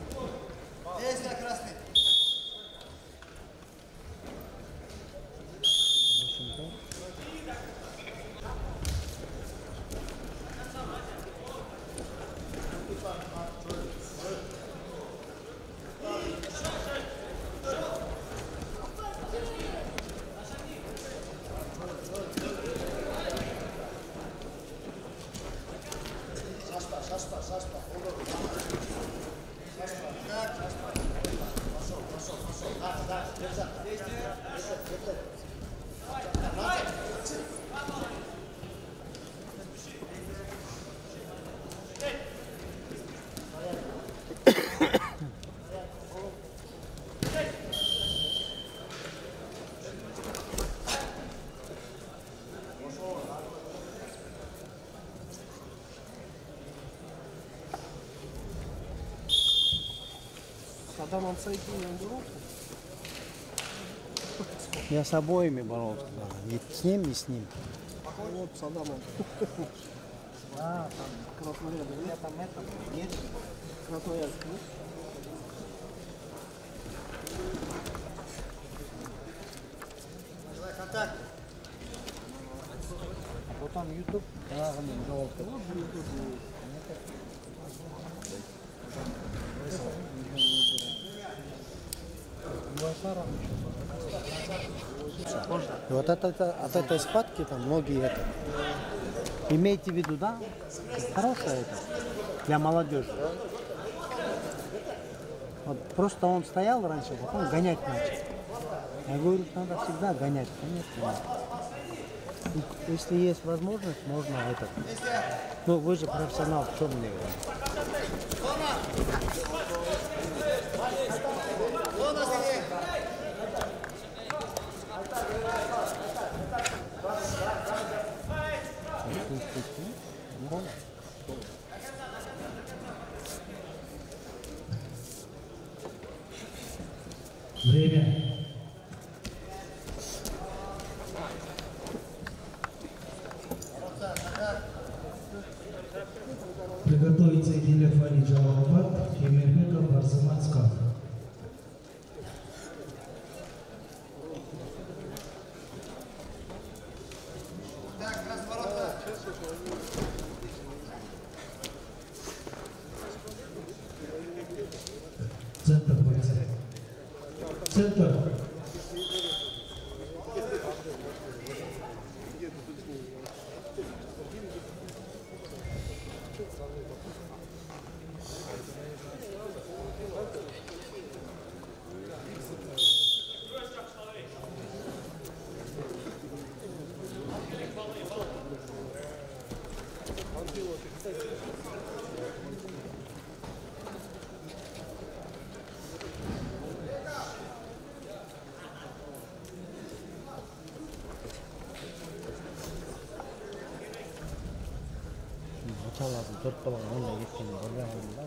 F: Саддам он с Айдином боролся?
H: Я с обоими боролся. Да. И с ним, и с ним.
F: Вот Саддамом. А, там Красноярск. Я там это, нет? Красноярск, нет? Контакт.
H: А потом YouTube. Да, пожалуйста. И вот от, это, от этой схватки там многие это. Имейте в виду, да? Хорошая это для молодежи. Вот просто он стоял раньше, потом гонять начал. Я говорю, надо всегда гонять, конечно. И если есть возможность, можно это. Ну, вы же профессионал, в чем мне говорите?
A: Время. Приготовиться Идилов Али Джалабад, Темирбеков Арзаман Скаф. Центр бойца. Центр.
H: Çalasın, dört balık onunla gittiğini oraya aldılar.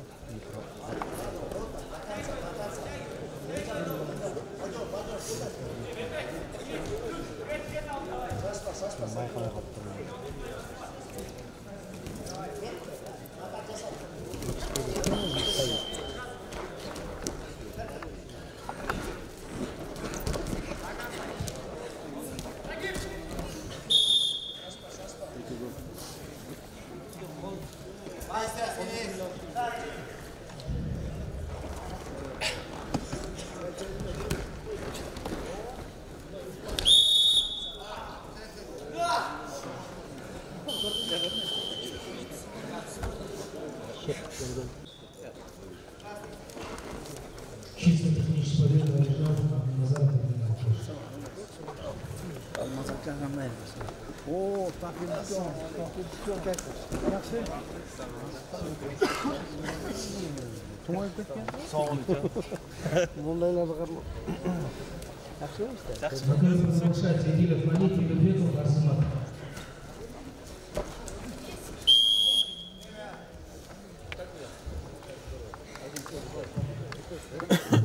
H: Ben baykala kaptım.
A: Чисто техническая победа Назаров Алимош.
H: Алмаз Акан, наверное.
F: О, так и все. Merci. Comment il peut faire? Bunlarla bakalım. Yaxshi işte.
A: Пока продолжается Идилов Манит и Медведев Арсенал.
E: Thank you.